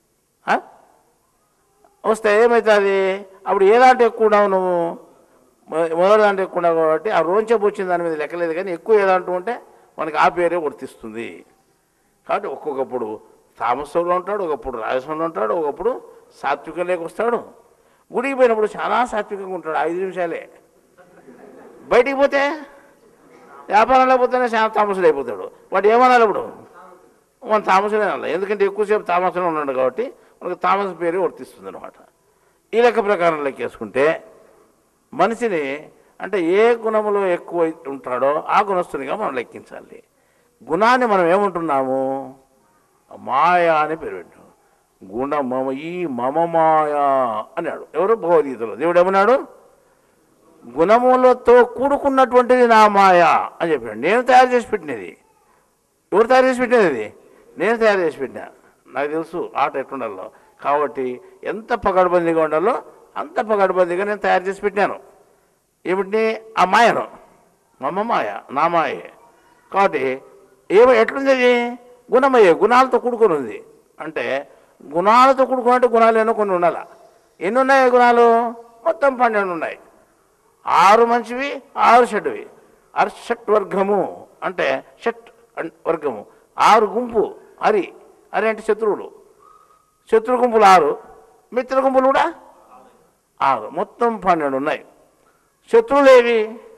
వస్తే ఏమవుతుంది? అప్పుడు ఏ దాంట్లో ఎక్కువ ఉన్నావు నువ్వు? మొదటి దాంట్లో ఎక్కువ ఉన్నావు కాబట్టి ఆ రోజుసేపు వచ్చిన దాని మీద లెక్కలేదు, కానీ ఎక్కువ ఏ దాంట్లో ఉంటే మనకి ఆ పేరే వర్తిస్తుంది. కాబట్టి ఒక్కొక్కప్పుడు తామసంలో ఉంటాడు, ఒకప్పుడు రాజసంలో ఉంటాడు, ఒకప్పుడు సాత్వికంలోకి వస్తాడు. గుడికి పోయినప్పుడు చాలా సాత్వికంగా ఉంటాడు, 5 నిమిషాలే. బయటికి పోతే వ్యాపారంలో పోతేనే చాలా తామసులు అయిపోతాడు. వాడు ఏమనాలి ఇప్పుడు? మన తామసులే అనాలి, ఎందుకంటే ఎక్కువసేపు తామసులో ఉన్నాడు కాబట్టి మనకు తామస పేరు వర్తిస్తుంది అనమాట. ఈ లెక్క ప్రకారం లెక్కేసుకుంటే మనిషిని అంటే ఏ గుణములో ఎక్కువ ఉంటాడో ఆ గుణస్తునిగా మనం లెక్కించాలి. గుణాన్ని మనం ఏమంటున్నాము? మాయా అని పేరు పెట్టాం. గుణమమ ఈ మమ మాయా అన్నాడు ఎవరు? భగవద్గీతలో దేవుడు ఏమన్నాడు? గుణములతో కూడుకున్నటువంటిది నా మాయా అని చెప్పాడు. నేను తయారు చేసి పెట్టినది. ఎవరు తయారు చేసి పెట్టినది? నేను తయారు చేసి పెట్టినా. నాకు తెలుసు ఆట ఎట్లుండాలో, కాబట్టి ఎంత పకడ్బందీగా ఉండాలో అంత పకడ్బందీగా నేను తయారు చేసి పెట్టాను. ఏమిటి? ఆ మాయను, మమ మాయ, నా మాయే. కాబట్టి ఎట్లుంది అది? గుణమయ్యే, గుణాలతో కూడుకొని ఉంది. అంటే గుణాలతో కూడుకున్నట్టు గుణాలు ఏమో కొన్ని ఉండాలి. ఎన్ని ఉన్నాయి గుణాలు? మొత్తం 12 ఉన్నాయి. 6 మంచివి, 6 చెడ్డవి. షట్ వర్గము అంటే షట్ వర్గము 6 గుంపు. హరి అంటే శత్రువులు. శత్రు గుంపులు 6, మిత్ర గుంపులు కూడా 6, మొత్తం 12 ఉన్నాయి. శత్రువులు ఏవి?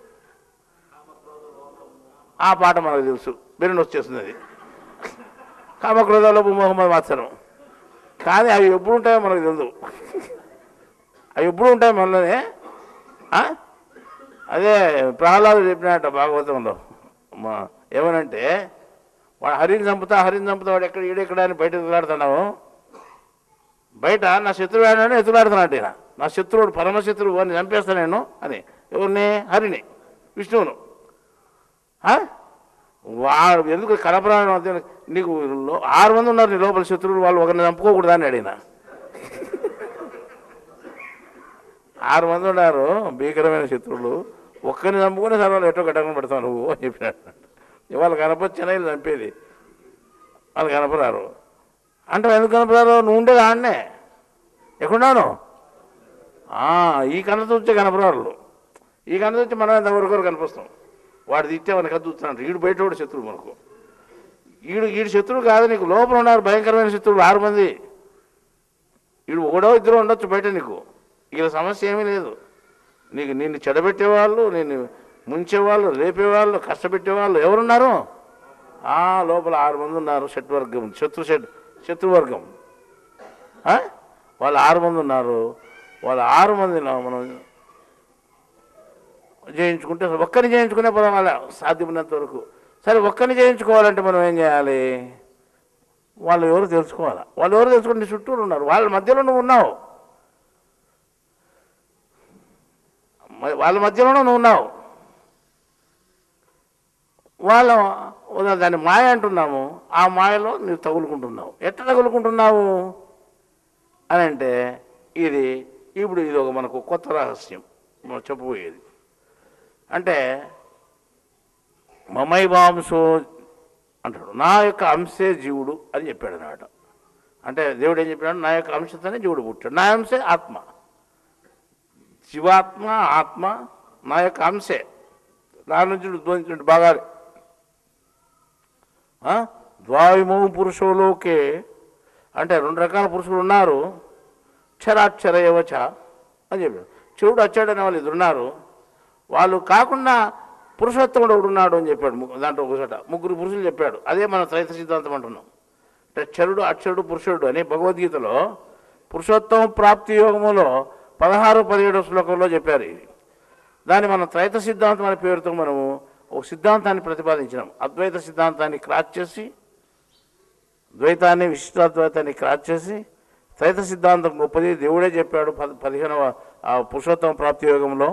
ఆ పాట మనకు తెలుసు, బెరుని వచ్చేస్తుంది అది. కామక్రోధాలు, మొహమ్మద్ మాత్సరం. కానీ అవి ఎప్పుడు ఉంటాయో మనకు తెలుసు. అవి ఎప్పుడు ఉంటాయి మనలోనే. అదే ప్రహ్లాదుడు చెప్పినట్ట భాగవతంలో ఏమనంటే, వాడు హరిని చంపుతా వాడు ఎక్కడ ఈడెక్కడ అని బయట ఎదులాడుతున్నావు. బయట నా శత్రువు ఆడని ఎదులాడుతున్నాడు. ఈయన నా శత్రువుడు, పరమశత్రువు, అని చంపేస్తా నేను అని. ఎవరిని? హరిని, విష్ణువును. వాడు ఎందుకు కనపరాను? నీకు 6 మంది ఉన్నారు నీ లోపల శత్రువులు, వాళ్ళు ఒకరిని చంపుకోకూడదా అని అడిగిన. 6 మంది ఉన్నారు భీకరమైన శత్రువులు, ఒక్కరిని చంపుకునే సర్వాలు ఎటో గడ్డకం పెడతావు నువ్వు అని చెప్పినాడు. వాళ్ళు కనపడి చెన్నైలు చంపేది, వాళ్ళు కనపరారు. అంటే ఎందుకు కనపరారు? నువ్వు ఉండేది ఆడనే. ఎక్కడున్నాను? ఈ కన్న చూస్తే కనపరారు. ఈ కన్న చూస్తే మనం ఎంతవరకు కనిపిస్తాం. వాడు తిట్టే మనకు అది చూస్తున్నాడు. ఈడు బయట కూడా శత్రువు మనకు. ఈడు శత్రువు కాదు, నీకు లోపల ఉన్నారు భయంకరమైన శత్రువులు 6 మంది. ఈడు 1 2 ఉండొచ్చు బయట, నీకు ఇక సమస్య ఏమీ లేదు. నిన్ను చెడబెట్టేవాళ్ళు, నిన్ను ముంచేవాళ్ళు, లేపేవాళ్ళు, కష్టపెట్టేవాళ్ళు ఎవరున్నారు? లోపల 6 మంది ఉన్నారు. షట్వర్గం, శత్రువర్గం. వాళ్ళు 6 మంది ఉన్నారు. వాళ్ళు 6 మందిలో మనం జయించుకుంటే, ఒక్కరిని జయించుకునే పర్వాలే సాధ్యమైనంత వరకు. సరే, ఒక్కరిని జయించుకోవాలంటే మనం ఏం చేయాలి? వాళ్ళు ఎవరు తెలుసుకోవాలి. వాళ్ళు ఎవరు తెలుసుకుంటే చుట్టూరు ఉన్నారు, వాళ్ళ మధ్యలో నువ్వు ఉన్నావు. వాళ్ళ మధ్యలోనూ నువ్వు ఉన్నావు. దాన్ని మాయ అంటున్నాము. ఆ మాయలో నువ్వు తగులుకుంటున్నావు. ఎట్లా తగులుకుంటున్నావు అని అంటే, ఇది ఒక మనకు కొత్త రహస్యం మనం చెప్పబోయేది. అంటే మమైవాంశో అంటాడు, నా యొక్క అంశే జీవుడు అని చెప్పాడు అన్నమాట. అంటే దేవుడు ఏం చెప్పాడు? నా యొక్క అంశతోనే జీవుడు పుట్టాడు. నా అంశే ఆత్మ, శివాత్మ, ఆత్మ నా యొక్క అంశే. దాని నుంచి ఉద్భవించిన భాగాలు. ద్వావిమౌ పురుషోలోకే అంటే 2 రకాల పురుషులు ఉన్నారు. క్షరాక్షరయవచ అని చెప్పాడు. చెవుడు అచ్చాడనే వాళ్ళు 2 ఉన్నారు. వాళ్ళు కాకుండా పురుషోత్తముడు ఒకడు ఉన్నాడు అని చెప్పాడు. దాంట్లో ఒకచోట 3 పురుషులు చెప్పాడు. అదే మన త్రైత సిద్ధాంతం అంటున్నాం. అంటే క్షరుడు, అక్షరుడు, పురుషుడు అని భగవద్గీతలో పురుషోత్తమ ప్రాప్తి యోగములో 16-17 శ్లోకంలో చెప్పారు. ఇది దాన్ని మనం త్రైత సిద్ధాంతం అనే పేరుతో మనము ఒక సిద్ధాంతాన్ని ప్రతిపాదించినాం. అద్వైత సిద్ధాంతాన్ని క్రాచ్ చేసి, ద్వైతాన్ని విశిష్టాద్వైతాన్ని క్రాచ్ చేసి, త్రైత సిద్ధాంతం గొప్పది, దేవుడే చెప్పాడు 15వ పురుషోత్తమ ప్రాప్తి యోగంలో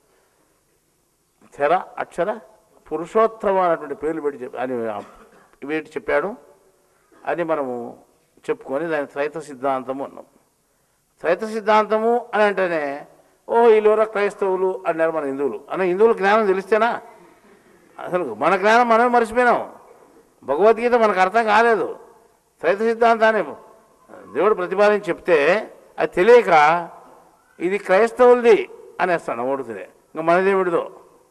స్థిర అక్షర పురుషోత్తమ అనేటువంటి పేర్లు పెట్టి అని వీటి చెప్పాడు అని మనము చెప్పుకొని దాని త్రైత సిద్ధాంతము అన్నాం. త్రైత సిద్ధాంతము అని అంటేనే వీళ్ళెవరో క్రైస్తవులు అన్నారు మన హిందువులు హిందువుల జ్ఞానం తెలిస్తేనా? అసలు మన జ్ఞానం మనమే మర్చిపోయినాం. భగవద్గీత మనకు అర్థం కాలేదు. త్రైత సిద్ధాంతాన్ని దేవుడు ప్రతిపాదించి చెప్తే అది తెలియక ఇది క్రైస్తవులది అనేస్తాను ఓడుతుంది. ఇంకా మనదేమిడిదో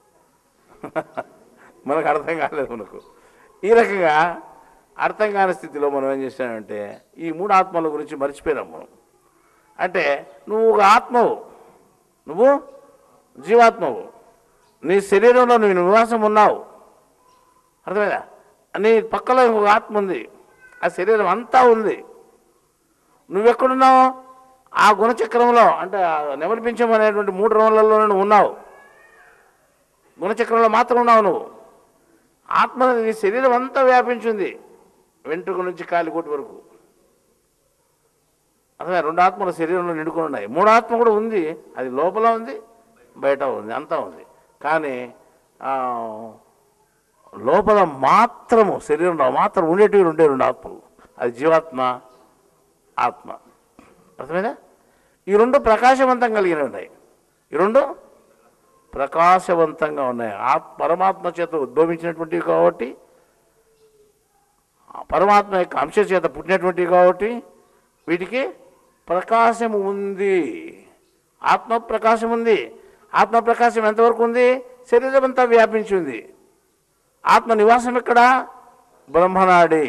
మనకు అర్థం కాలేదు. మనకు ఈ రకంగా అర్థం కాని స్థితిలో మనం ఏం చేసామంటే ఈ 3 ఆత్మల గురించి మర్చిపోయినాం మనం. అంటే నువ్వు ఒక ఆత్మవు, నువ్వు జీవాత్మవు, నీ శరీరంలో నువ్వు నివాసం ఉన్నావు, అర్థమైందా? నీ పక్కలో ఇంకొక ఆత్మ ఉంది, ఆ శరీరం అంతా ఉంది. నువ్వెక్కడున్నావు? ఆ గుణచక్రంలో, అంటే నెమలిపించం అనేటువంటి 3 రంగులలో నువ్వు ఉన్నావు. గుణచక్రంలో మాత్రం ఉన్నావు నువ్వు. ఆత్మ నీ శరీరం అంతా వ్యాపించింది, వెంట్రుక నుంచి కాలికోటి వరకు. అర్థమే? 2 ఆత్మలు శరీరంలో నిండుకొని ఉన్నాయి. 3 ఆత్మ కూడా ఉంది, అది లోపల ఉంది, బయట ఉంది, అంతా ఉంది. కానీ లోపల మాత్రము, శరీరంలో మాత్రం ఉండేటివి 2 ఆత్మలు, అది జీవాత్మ, ఆత్మ. అర్థమైందా? ఈ 2 ప్రకాశవంతం కలిగినవి ఉన్నాయి. ఈ 2 ప్రకాశవంతంగా ఉన్నాయి. పరమాత్మ చేత ఉద్భవించినటువంటివి కాబట్టి, పరమాత్మ యొక్క అంశ చేత పుట్టినటువంటివి కాబట్టి వీటికి ప్రకాశం ఉంది. ఆత్మ ప్రకాశం ఉంది. ఆత్మ ప్రకాశం ఎంతవరకు ఉంది? శరీరం అంతా వ్యాపించి ఉంది. ఆత్మ నివాసం ఎక్కడ? బ్రహ్మనాడి.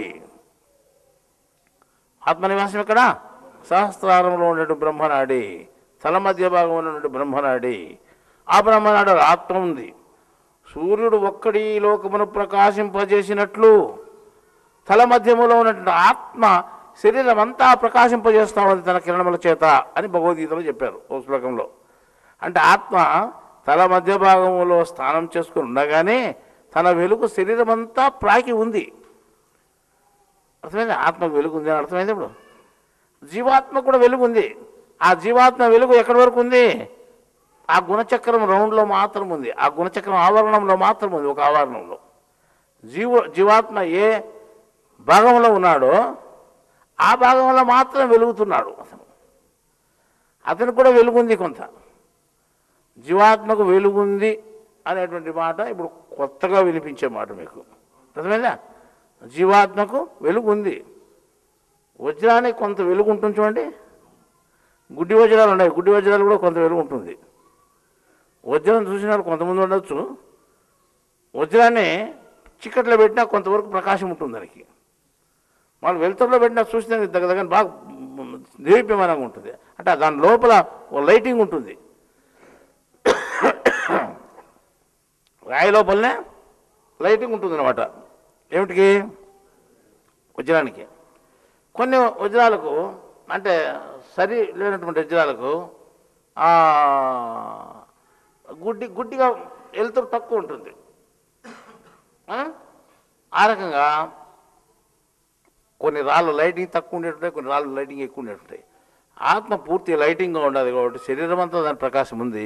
ఆత్మ నివాసం ఎక్కడ? సహస్రారంలో ఉన్నటువంటి బ్రహ్మనాడి, తల మధ్య భాగంలో ఉన్నటువంటి బ్రహ్మనాడి. ఆ బ్రహ్మనాడు ఆత్మ ఉంది. సూర్యుడు ఒక్కడి లోకమును ప్రకాశింపజేసినట్లు తల మధ్యములో ఉన్నటువంటి ఆత్మ శరీరం అంతా ప్రకాశింపజేస్తూ ఉంది తన కిరణముల చేత అని భగవద్గీతలో చెప్పారు ఓ శ్లోకంలో. అంటే ఆత్మ తల మధ్య భాగంలో స్థానం చేసుకుని ఉండగానే తన వెలుగు శరీరం అంతా ప్రాకి ఉంది. అర్థమైంది? ఆత్మకు వెలుగు ఉంది అని అర్థమైంది. ఇప్పుడు జీవాత్మ కూడా వెలుగు ఉంది. ఆ జీవాత్మ వెలుగు ఎక్కడి వరకు ఉంది? ఆ గుణచక్రం రౌండ్లో మాత్రం ఉంది. ఆ గుణచక్రం ఆవరణంలో మాత్రం ఉంది, ఒక ఆవరణంలో. జీవాత్మ ఏ భాగంలో ఉన్నాడో ఆ భాగంలో మాత్రం వెలుగుతున్నాడు. అతను కూడా వెలుగుంది కొంత. జీవాత్మకు వెలుగుంది అనేటువంటి మాట ఇప్పుడు కొత్తగా వినిపించే మాట మీకు అర్థమైందా? జీవాత్మకు వెలుగు ఉంది. వజ్రానికి కొంత వెలుగు ఉంటుంది చూడండి. గుడ్డి వజ్రాలు ఉన్నాయి, గుడ్డి వజ్రాలు కూడా కొంత వెలుగు ఉంటుంది. వజ్రం చూసిన వాళ్ళు కొంతమంది ఉండొచ్చు. వజ్రాన్ని చిక్కట్లో పెట్టినా కొంతవరకు ప్రకాశం ఉంటుంది దానికి. వాళ్ళు వెలుతురులో పెట్టినా చూసినా దగ్గర బాగా దేవీప్యమానంగా ఉంటుంది. అంటే దాని లోపల లైటింగ్ ఉంటుంది. రాయి లోపలనే లైటింగ్ ఉంటుంది అన్నమాట. ఏమిటికి? వజ్రానికి. కొన్ని వజ్రాలకు, అంటే సరి లేనటువంటి వజ్రాలకు గుడ్డిగా వెలుతురు తక్కువ ఉంటుంది. ఆ రకంగా కొన్ని రాళ్ళు లైటింగ్ తక్కువ ఉండేటుంటాయి, కొన్ని రాళ్ళు లైటింగ్ ఎక్కువ ఉండేటుంటాయి. ఆత్మ పూర్తి లైటింగ్గా ఉండదు కాబట్టి శరీరం అంతా దాని ప్రకాశం ఉంది.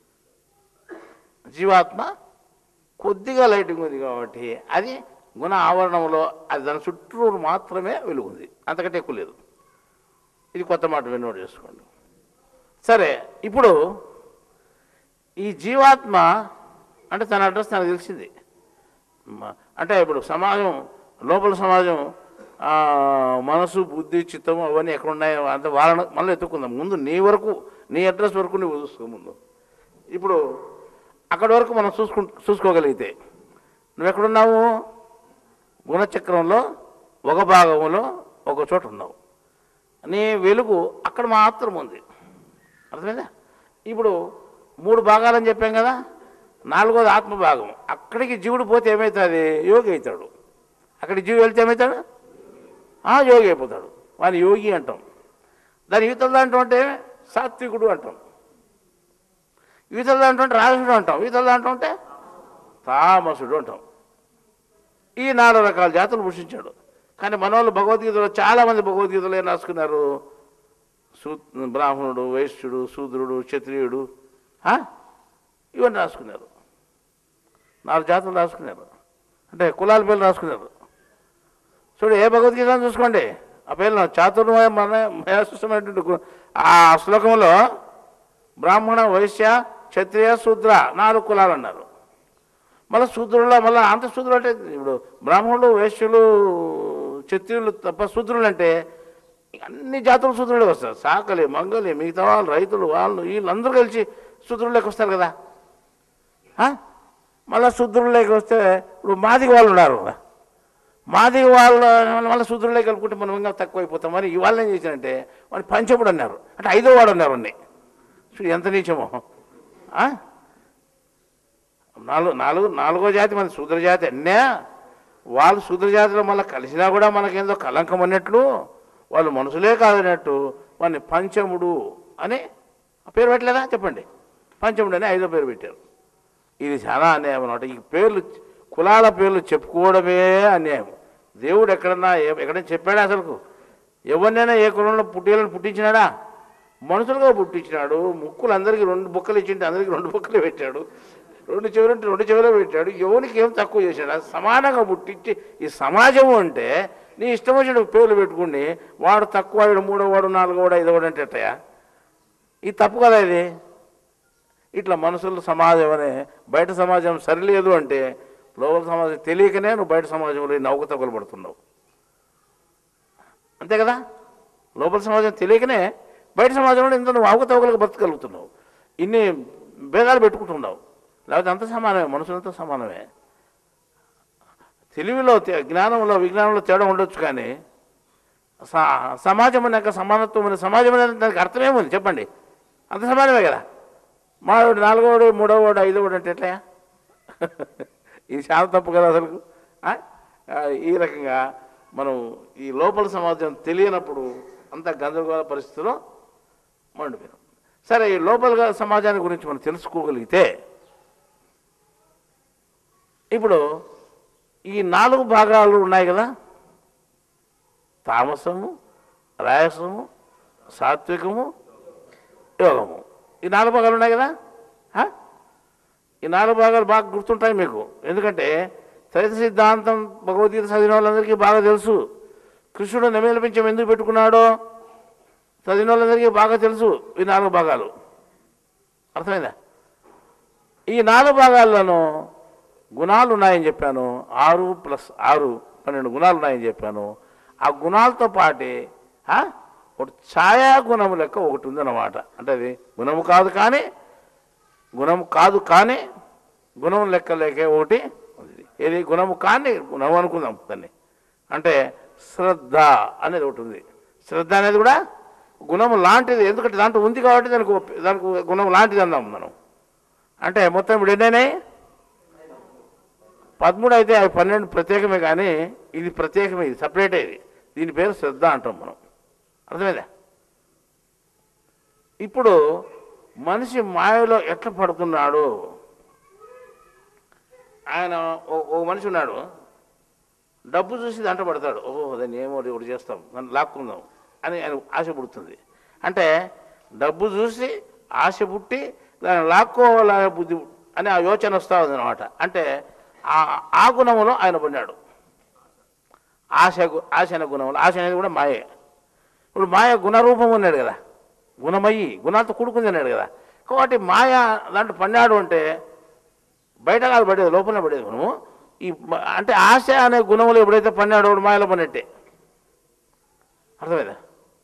జీవాత్మ కొద్దిగా లైటింగ్ ఉంది కాబట్టి అది గుణ ఆవరణంలో, అది దాని చుట్టూరు మాత్రమే వెలుగుంది, అంతకంటే ఎక్కువ లేదు. ఇది కొత్త మాట వినోట్ చేసుకోండి. సరే, ఇప్పుడు ఈ జీవాత్మ అంటే తన అడ్రస్ నాకు తెలిసింది. అంటే ఇప్పుడు సమాజం, లోపల సమాజం, మనసు, బుద్ధి, చిత్తము అవన్నీ ఎక్కడున్నాయో అంత వాళ్ళని మళ్ళీ ఎత్తుకుందాం. ముందు నీ వరకు, నీ అడ్రస్ వరకు నువ్వు చూసుకో ముందు. ఇప్పుడు అక్కడి వరకు మనం చూసుకోగలిగితే నువ్వు ఎక్కడున్నావు? గుణచక్రంలో ఒక భాగంలో ఒక చోట ఉన్నావు. నీ వెలుగు అక్కడ మాత్రం ఉంది. అర్థమైందా? ఇప్పుడు 3 భాగాలని చెప్పాం కదా, 4వది ఆత్మభాగం. అక్కడికి జీవుడు పోతే ఏమవుతుంది? యోగి అవుతాడు. అక్కడికి జీవుడు వెళ్తే ఏమవుతాడు? యోగి అయిపోతాడు. వాని యోగి అంటాం. దాని యువతలు దాంట్లో అంటే సాత్వికుడు అంటాం. ఇవతల దాంట్లో ఉంటే రాజసుడు అంటాం, ఇవతల దాంట్లో ఉంటే తామసుడు అంటాం. ఈ 4 రకాల జాతులు పుష్టించాడు. కానీ మన వాళ్ళు భగవద్గీతలో చాలామంది భగవద్గీతలో ఏం రాసుకున్నారు? బ్రాహ్మణుడు, వైశ్యుడు, శూద్రుడు, క్షత్రియుడు ఇవన్నీ రాసుకున్నారు. 4 జాతులు రాసుకున్నారు. అంటే కులాల పేర్లు రాసుకున్నారు. చూడు, ఏ భగవద్గీతను చూసుకోండి, ఆ పేర్లు చాతుర్మయ మయాసమైనటువంటి ఆ శ్లోకంలో బ్రాహ్మణ, వైశ్య, క్షత్రియ, శూద్ర 4 కులాలు అన్నారు. మళ్ళీ శూద్రుల్లో మళ్ళీ అంత శూద్రులు అంటే ఇప్పుడు బ్రాహ్మణులు, వైశ్యులు, క్షత్రియులు తప్ప శూద్రులు అంటే అన్ని జాతులు శూద్రులే వస్తారు. సాకలి, మంగలి, మిగతా వాళ్ళు, రైతులు, వాళ్ళు వీళ్ళందరూ కలిసి శూద్రుల్లోకి వస్తారు కదా. మళ్ళీ శూద్రుల్లోకి వస్తే ఇప్పుడు మాదిగ వాళ్ళు ఉన్నారు. మాదిగ వాళ్ళు మళ్ళీ శూద్రుల్లోకి కలుపుకుంటే మనం ఇంకా తక్కువైపోతాం. మరి ఇవాళ ఏం చేశారంటే వాడిని పంచముడు అన్నారు, అంటే 5వ వాడు అన్నారు. వాడిని చూడు ఎంత నీచమో. 4వ జాతి మన శూద్ర జాతి అన్నే. వాళ్ళు శూద్ర జాతిలో మళ్ళీ కలిసినా కూడా మనకేందో కలంకం అన్నట్లు, వాళ్ళు మనుషులే కాదన్నట్టు వాడిని పంచముడు అని పేరు పెట్టలేదా? చెప్పండి. పంచముడు అని 5వ పేరు పెట్టారు. ఇది చాలా అన్యాయం అన్నమాట. ఈ పేర్లు, కులాల పేర్లు చెప్పుకోవడమే అన్యాయం. దేవుడు ఎక్కడైనా చెప్పాడా? అసలు ఎవరినైనా ఏ కులంలో పుట్టిలను పుట్టించినాడా? మనుషులుగా పుట్టించినాడు. ముక్కులు అందరికీ 2 బుక్కలు ఇచ్చింటే అందరికీ 2 బుక్కలు పెట్టాడు. 2 చెవులంటే 2 చెవులు పెట్టాడు. ఎవరికి ఏం తక్కువ చేశాడు? సమానంగా పుట్టించి ఈ సమాజము అంటే నీ ఇష్టం వచ్చిన పేర్లు పెట్టుకుని వాడు తక్కువ, వాడు 3వ వాడు, 4వ వాడు, 5వ వాడు అంటే ఎట్టయా? ఇది తప్పు కదా. ఇది ఇట్లా మనుషుల సమాజం అనే బయట సమాజం సరిలేదు అంటే లోపల సమాజం తెలియకనే నువ్వు బయట సమాజంలో నవ్వుతగలు పడుతున్నావు. అంతే కదా. లోపల సమాజం తెలియకనే బయట సమాజంలో ఇంత నువ్వు అవకతవకలకు బతకగలుగుతున్నావు. ఇన్ని భేదాలు పెట్టుకుంటున్నావు. లేకపోతే అంత సమానమే, మనుషులంతా సమానమే. తెలివిలో, జ్ఞానంలో, విజ్ఞానంలో తేడా ఉండొచ్చు. కానీ సమాజం అనే సమానత్వం అనే సమాజం అనేది దానికి అర్థమేముంది చెప్పండి? అంత సమానమే కదా. మావాడు 4వ వాడు, 3వ వాడు, 5వ వాడు అంటే ఎట్లయా? ఇది చాలా తప్పు కదా అసలు. ఈ రకంగా మనం ఈ లోపల సమాజం తెలియనప్పుడు అంత గందరగోళ పరిస్థితిలో మండిపోయాం. సరే, ఈ లోపల సమాజాన్ని గురించి మనం తెలుసుకోగలిగితే ఇప్పుడు ఈ 4 భాగాలు ఉన్నాయి కదా, తామసము, రాజసము, సాత్వికము, యోగము. ఈ 4 భాగాలు ఉన్నాయి కదా. ఈ 4 భాగాలు బాగా గుర్తుంటాయి మీకు. ఎందుకంటే త్రైత సిద్ధాంతం భగవద్గీత చదివిన వాళ్ళందరికీ బాగా తెలుసు. కృష్ణుడు నెమలి పింఛం ఎందుకు పెట్టుకున్నాడో చదివిన వాళ్ళందరికీ బాగా తెలుసు. ఈ 4 భాగాలు అర్థమైందా? ఈ 4 భాగాల్లోనూ గుణాలు ఉన్నాయని చెప్పాను. 6 + 6 12 గుణాలు ఉన్నాయని చెప్పాను. ఆ గుణాలతో పాటే ఒక ఛాయా గుణము లెక్క ఒకటి ఉందన్నమాట. అంటే అది గుణము కాదు కానీ గుణం లెక్క లేక ఒకటి ఉంది. ఏది గుణము కానీ గుణం అనుకుందాం దాన్ని. అంటే శ్రద్ధ అనేది ఒకటి ఉంది. శ్రద్ధ అనేది కూడా గుణము లాంటిది. ఎందుకంటే దాంట్లో ఉంది కాబట్టి దానికి గుణం లాంటిది అన్నాం మనం. అంటే మొత్తం ఇప్పుడు ఎన్నైనాయి? 13 అయితే అవి 12 ప్రత్యేకమే. కానీ ఇది ప్రత్యేకమే, ఇది సపరేటే. ఇది దీని పేరు శ్రద్ధ అంటాం మనం. అర్థమైందా? ఇప్పుడు మనిషి మాయలో ఎట్లా పడుతున్నాడు? ఆయన ఓ మనిషి ఉన్నాడు, డబ్బు చూసి దాంట్లో పడతాడు. ఓహో, దాన్ని ఏమో ఒకటి చేస్తాం, దాన్ని లాక్కుందాం అని ఆయన ఆశ పుడుతుంది. అంటే డబ్బు చూసి ఆశ పుట్టి దాన్ని లాక్కోవాలనే బుద్ధి అని ఆ యోచన వస్తూ ఉంది అనమాట. అంటే ఆ గుణంలో ఆయన పడినాడు. ఆశ అనే గుణంలో. ఆశ అనేది కూడా మాయే. ఇప్పుడు మాయ గుణరూపం ఉన్నాడు కదా, గుణమయ్యి గుణాలతో కూడుకుంది అన్నాడు కదా. కాబట్టి మాయ దాంట్లో పడినాడు అంటే బయట కాదు పడేది, లోపలనే పడేది గుణము. అంటే ఆశ అనే గుణంలో ఎప్పుడైతే పడినాడో మాయలో పడినట్టే. అర్థమైందా?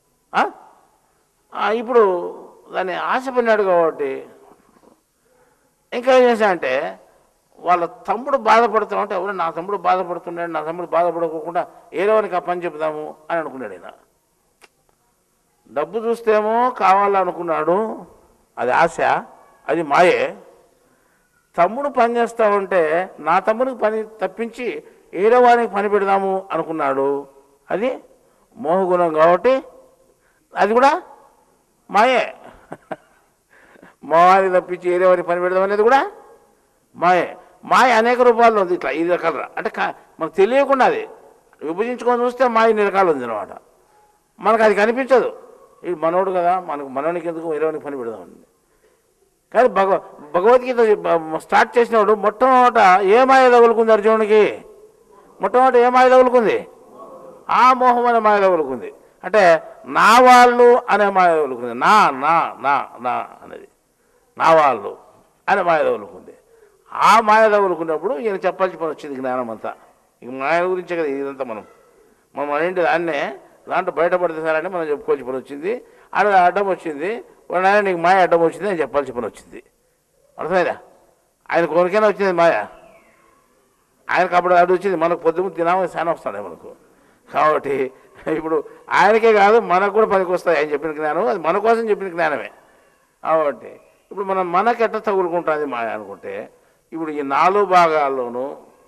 ఇప్పుడు దాన్ని ఆశ పడినాడు కాబట్టి ఇంకా ఏం చేశానంటే వాళ్ళ తమ్ముడు బాధపడుతున్నా అంటే ఎవరు నా తమ్ముడు బాధపడుతున్నాడు, నా తమ్ముడు బాధపడకోకుండా ఏరోనికి ఆ పని చెప్దాము అని అనుకున్నాడు. ఆయన డబ్బు చూస్తేమో కావాలనుకున్నాడు, అది ఆశ, అది మాయే. తమ్ముడు పని చేస్తూ ఉంటే నా తమ్ముడికి పని తప్పించి ఏరోవానికి పని పెడదాము అనుకున్నాడు, అది మోహగుణం కాబట్టి అది కూడా మాయే. మోహాన్ని తప్పించి ఏరేవారి పని పెడదాం అనేది కూడా మాయే. మాయ అనేక రూపాల్లో ఉంది. ఇట్లా 5 రకాలు అంటే మనకు తెలియకుండా అది విభజించుకొని చూస్తే మాయ 2 రకాలు ఉంది అనమాట. మనకు అది కనిపించదు. ఇది మనోడు కదా, మనోనికి ఎందుకు వేరేవానికి పని పెడదామండి. కానీ భగవద్గీత స్టార్ట్ చేసినప్పుడు మొట్టమొదట ఏ మాయ తగులుకుంది అర్జునుడికి? మొట్టమొదట ఏ మాయ తగులుకుంది? ఆ మోహం అనే మాయ తగులుకుంది. అంటే నా వాళ్ళు అనే మాయ తగులుకుంది. నా నా నా నా అనేది నా వాళ్ళు అనే మాయ తగులుకుంది. ఆ మాయ తగులుకున్నప్పుడు ఈయన చెప్పాల్సి పని వచ్చింది జ్ఞానం అంతా. ఇక మాయ గురించే కదా ఇదంతా. మనం ఏంటి దాన్నే దాంట్లో బయటపడితే సరే అని మనం చెప్పుకోవాల్సి పని వచ్చింది. అడ్డం వచ్చింది, నాయన నీకు మాయ అడ్డం వచ్చింది అని చెప్పాల్సి పని వచ్చింది. అర్థమైందా? ఆయన కోరికైనా వచ్చింది మాయ. ఆయనకు అప్పుడు అడ్డు వచ్చింది. మనకు పొద్దుము తినామని శానం వస్తాడే మనకు. కాబట్టి ఇప్పుడు ఆయనకే కాదు మనకు కూడా పనికి వస్తాయి ఆయన చెప్పిన జ్ఞానం. అది మన కోసం చెప్పిన జ్ఞానమే. కాబట్టి ఇప్పుడు మనకు ఎట్లా తగులుకుంటుంది మాయ అనుకుంటే, ఇప్పుడు ఈ 4 భాగాల్లోనూ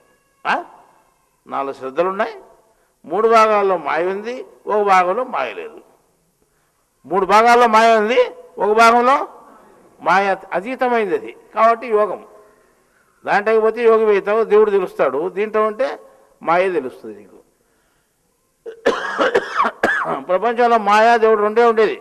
4 శ్రద్ధలు ఉన్నాయి. 3 భాగాల్లో మాయ ఉంది, 1 భాగంలో మాయ లేదు. 3 భాగాల్లో మాయ ఉంది, 1 భాగంలో మాయ అతీతమైంది. అది కాబట్టి యోగం. దాంట్లోకి పోతే యోగి అవుతావు, దేవుడు తెలుస్తాడు. దీంట్లో ఉంటే మాయ తెలుస్తుంది నీకు. ప్రపంచంలో మాయా దేవుడు 2 ఉండేది.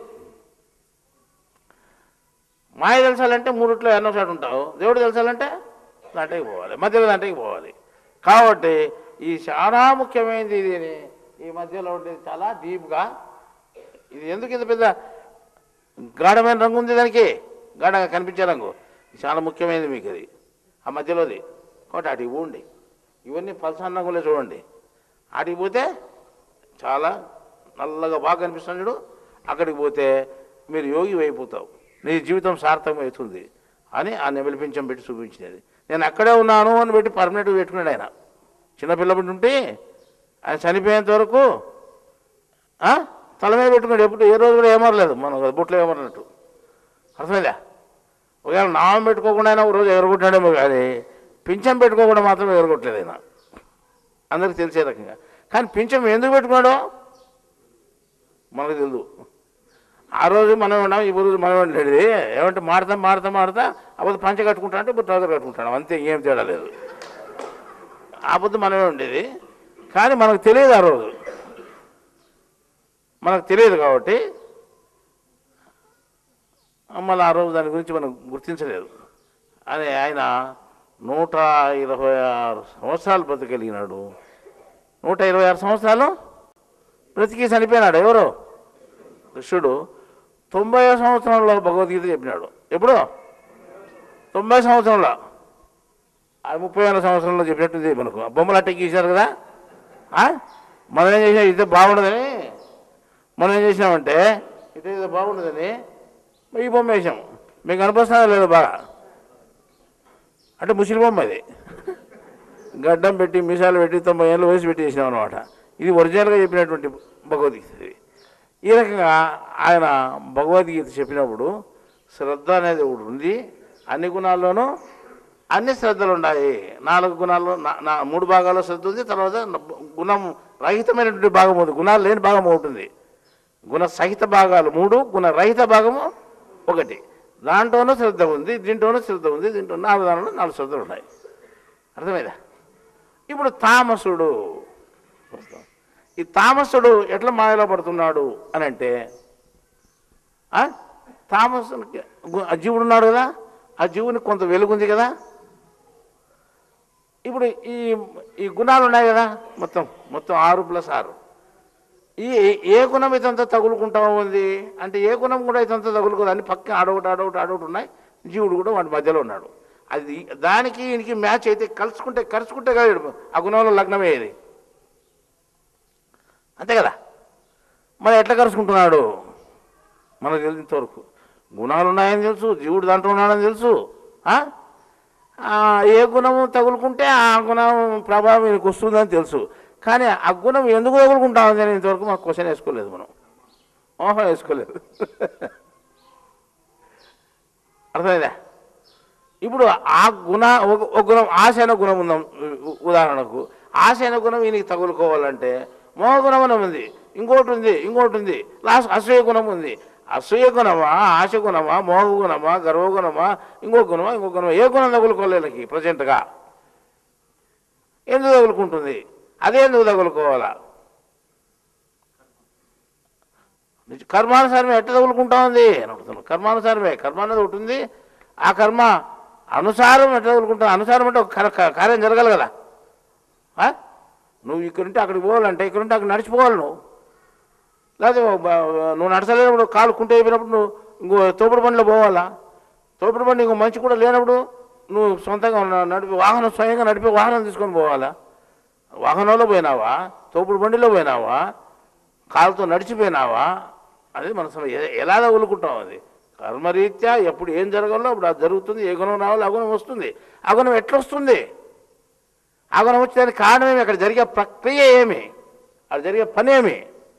మాయ తెలుసాలంటే 3 ఎన్నో చోటు ఉంటావు. దేవుడు తెలుసాలంటే దాంట్లోకి పోవాలి, మధ్యలో దాంట్లోకి పోవాలి. కాబట్టి ఈ చాలా ముఖ్యమైనది. ఇది ఈ మధ్యలో ఉండేది చాలా డీప్గా. ఇది ఎందుకు ఇంత పెద్ద గాఢమైన రంగు ఉంది దానికి? గాఢంగా కనిపించే రంగు చాలా ముఖ్యమైనది మీకు. అది ఆ మధ్యలోది. కాబట్టి అటుకి పోండి. ఇవన్నీ పల్సాన్ రంగులే చూడండి. అటుకి పోతే చాలా నల్లగా బాగా కనిపిస్తుంది. అక్కడికి పోతే మీరు యోగి అయిపోతావు, నీ జీవితం సార్థకమవుతుంది అని ఆ నెమలిపించం పెట్టి చూపించినది. నేను అక్కడే ఉన్నాను అని పెట్టి పర్మనెంట్గా పెట్టుకున్నాడు ఆయన. చిన్నపిల్లబడి ఉంటే ఆయన చనిపోయేంత వరకు తల మీద పెట్టుకున్నాడు. ఎప్పుడు ఏ రోజు కూడా ఏమరలేదు, మనం బొట్లో ఏమరనట్టు. అర్థమైందా? ఒకవేళ నామం పెట్టుకోకుండా అయినా ఒక రోజు ఎగరగొట్టినాడేమో, కానీ పింఛం పెట్టుకోకుండా మాత్రం ఎగరగొట్టలేదు ఆయన. అందరికి తెలిసే రకంగా. కానీ పింఛం ఎందుకు పెట్టుకున్నాడో మనకు తెలియదు. ఆ రోజు మనం ఉన్నాం, ఈ రోజు మనం ఉండేది ఏమంటే మారుతా అప్పుడు పంచ కట్టుకుంటా అంటే ఇప్పుడు ట్రౌజర్ కట్టుకుంటాడు. అంతే, ఏం తేడా లేదు. ఆ పొద్దు మనమే ఉండేది. కానీ మనకు తెలియదు. ఆ రోజు మనకు తెలియదు కాబట్టి మళ్ళీ ఆ రోజు దాని గురించి మనం గుర్తించలేదు అని ఆయన 126 సంవత్సరాలు బ్రతికెలిగినాడు. 126 సంవత్సరాలు బ్రతికి చనిపోయినాడు. ఎవరు? కృష్ణుడు 90వ సంవత్సరంలో భగవద్గీత చెప్పినాడు. ఎప్పుడు? 90 సంవత్సరంలో. 30వ సంవత్సరంలో చెప్పినట్టుంది. మనకు బొమ్మలు అట్టకి గీశారు కదా. మనం ఏం చేసినా ఇదే బాగుండదని, మనం ఏం చేసినామంటే ఇదే బాగుండదని ఈ బొమ్మ వేసాం. మీకు అనిపిస్తుందా లేదు? బాగా అంటే ముసిలి బొమ్మ ఇది. గడ్డం పెట్టి మిసాలు పెట్టి 90 ఏళ్ళు వయసు పెట్టి చేసినాం అనమాట. ఇది ఒరిజినల్గా చెప్పినటువంటి భగవద్గీత. ఈ రకంగా ఆయన భగవద్గీత చెప్పినప్పుడు శ్రద్ధ అనేది ఒకటి ఉంది. అన్ని గుణాల్లోనూ అన్ని శ్రద్ధలు ఉన్నాయి. 4 గుణాల్లో 3 భాగాల్లో శ్రద్ధ ఉంది. తర్వాత గుణం రహితమైనటువంటి భాగం ఉంది, గుణాలు లేని భాగం ఉంటుంది. గుణ సహిత భాగాలు 3, గుణ రహిత భాగము 1. దాంట్లోనూ శ్రద్ధ ఉంది, దీంట్లోనూ శ్రద్ధ ఉంది. దీంట్లో 4 దానిలో 4 శ్రద్ధలు ఉన్నాయి. అర్థమైందా? ఇప్పుడు తామసుడు. ఈ తామసుడు ఎట్లా మాయలో పడుతున్నాడు అని అంటే, తామసునికి జీవుడు ఉన్నాడు కదా, ఆ జీవునికి కొంత వెలుగుంది కదా. ఇప్పుడు ఈ గుణాలు ఉన్నాయి కదా, మొత్తం 6 + 6. ఏ గుణం ఇతంతా తగులుకుంటా ఉంది అంటే, ఏ గుణం కూడా ఇతంతా తగులుకోదు. అని పక్కన ఆడొకటి ఉన్నాయి. జీవుడు కూడా వాటి మధ్యలో ఉన్నాడు. అది దానికి ఈయనకి మ్యాచ్ అయితే కలుసుకుంటే కదా ఆ గుణంలో లగ్నమయ్యేది. అంతే కదా. మరి ఎట్లా కలుసుకుంటున్నాడు మనకు తెలిసినంతవరకు గుణాలు ఉన్నాయని తెలుసు, జీవుడు దాంట్లో ఉన్నాడని తెలుసు. ఏ గుణము తగులుకుంటే ఆ గుణం ప్రభావం ఈయనకు వస్తుందని తెలుసు. కానీ ఆ గుణం ఎందుకు తగులుకుంటామని నేను ఇంతవరకు మాకు క్వశ్చన్ వేసుకోలేదు. మనం వేసుకోలేదు. అర్థమైందా? ఇప్పుడు ఆ ఒక గుణం ఆశ అనే గుణం ఉందాం ఉదాహరణకు. ఆశ అనే గుణం ఈయనకి తగులుకోవాలంటే మోహగుణం అని ఉంది, ఇంకోటి ఉంది. లాస్ట్ అసూయ గుణం ఉంది. అసూయ గుణమా, ఆశ గుణమా, మోహ గుణమా, గర్వగుణమా, ఇంకో గుణమా, ఏ గుణం తగులుకోలేకి ప్రజెంట్గా ఎందుకు తగులుకుంటుంది? అదే ఎందుకు తగులుకోవాలా? కర్మానుసారమే ఎట్లా తగులుకుంటా ఉంది అని అడుగుతున్నాను. కర్మానుసారమే, కర్మ అనేది ఒకటి ఉంది. ఆ కర్మ అనుసారం ఎట్లా తగులుకుంటుంది? అనుసారం అంటే ఒక కార్యం జరగాలి కదా. నువ్వు ఇక్కడుంటే అక్కడికి పోవాలంటే ఇక్కడుంటే అక్కడ నడిచిపోవాలి. లేకపోతే నువ్వు నడచలేనప్పుడు కాలు కుంటే అయిపోయినప్పుడు నువ్వు ఇంకో తోపుడు బండిలో పోవాలా? తోపుడు బండి ఇంకో మంచి కూడా లేనప్పుడు నువ్వు సొంతంగా నడిపి వాహనం స్వయంగా నడిపి వాహనం తీసుకొని పోవాలా? వాహనంలో పోయినావా, తోపుడు బండిలో పోయినావా, కాలుతో నడిచిపోయినావా? అది మన ఎలా తగులుకుంటాం? అది కర్మరీత్యా ఎప్పుడు ఏం జరగాలో అప్పుడు అది జరుగుతుంది. ఏ గుణం రావాలో ఆ గుణం వస్తుంది. ఆ గుణం ఎట్లా వస్తుంది? ఆ గుణం వచ్చేదానికి కారణం ఏమి? అక్కడ జరిగే ప్రక్రియ ఏమి? అక్కడ జరిగే పని ఏమి?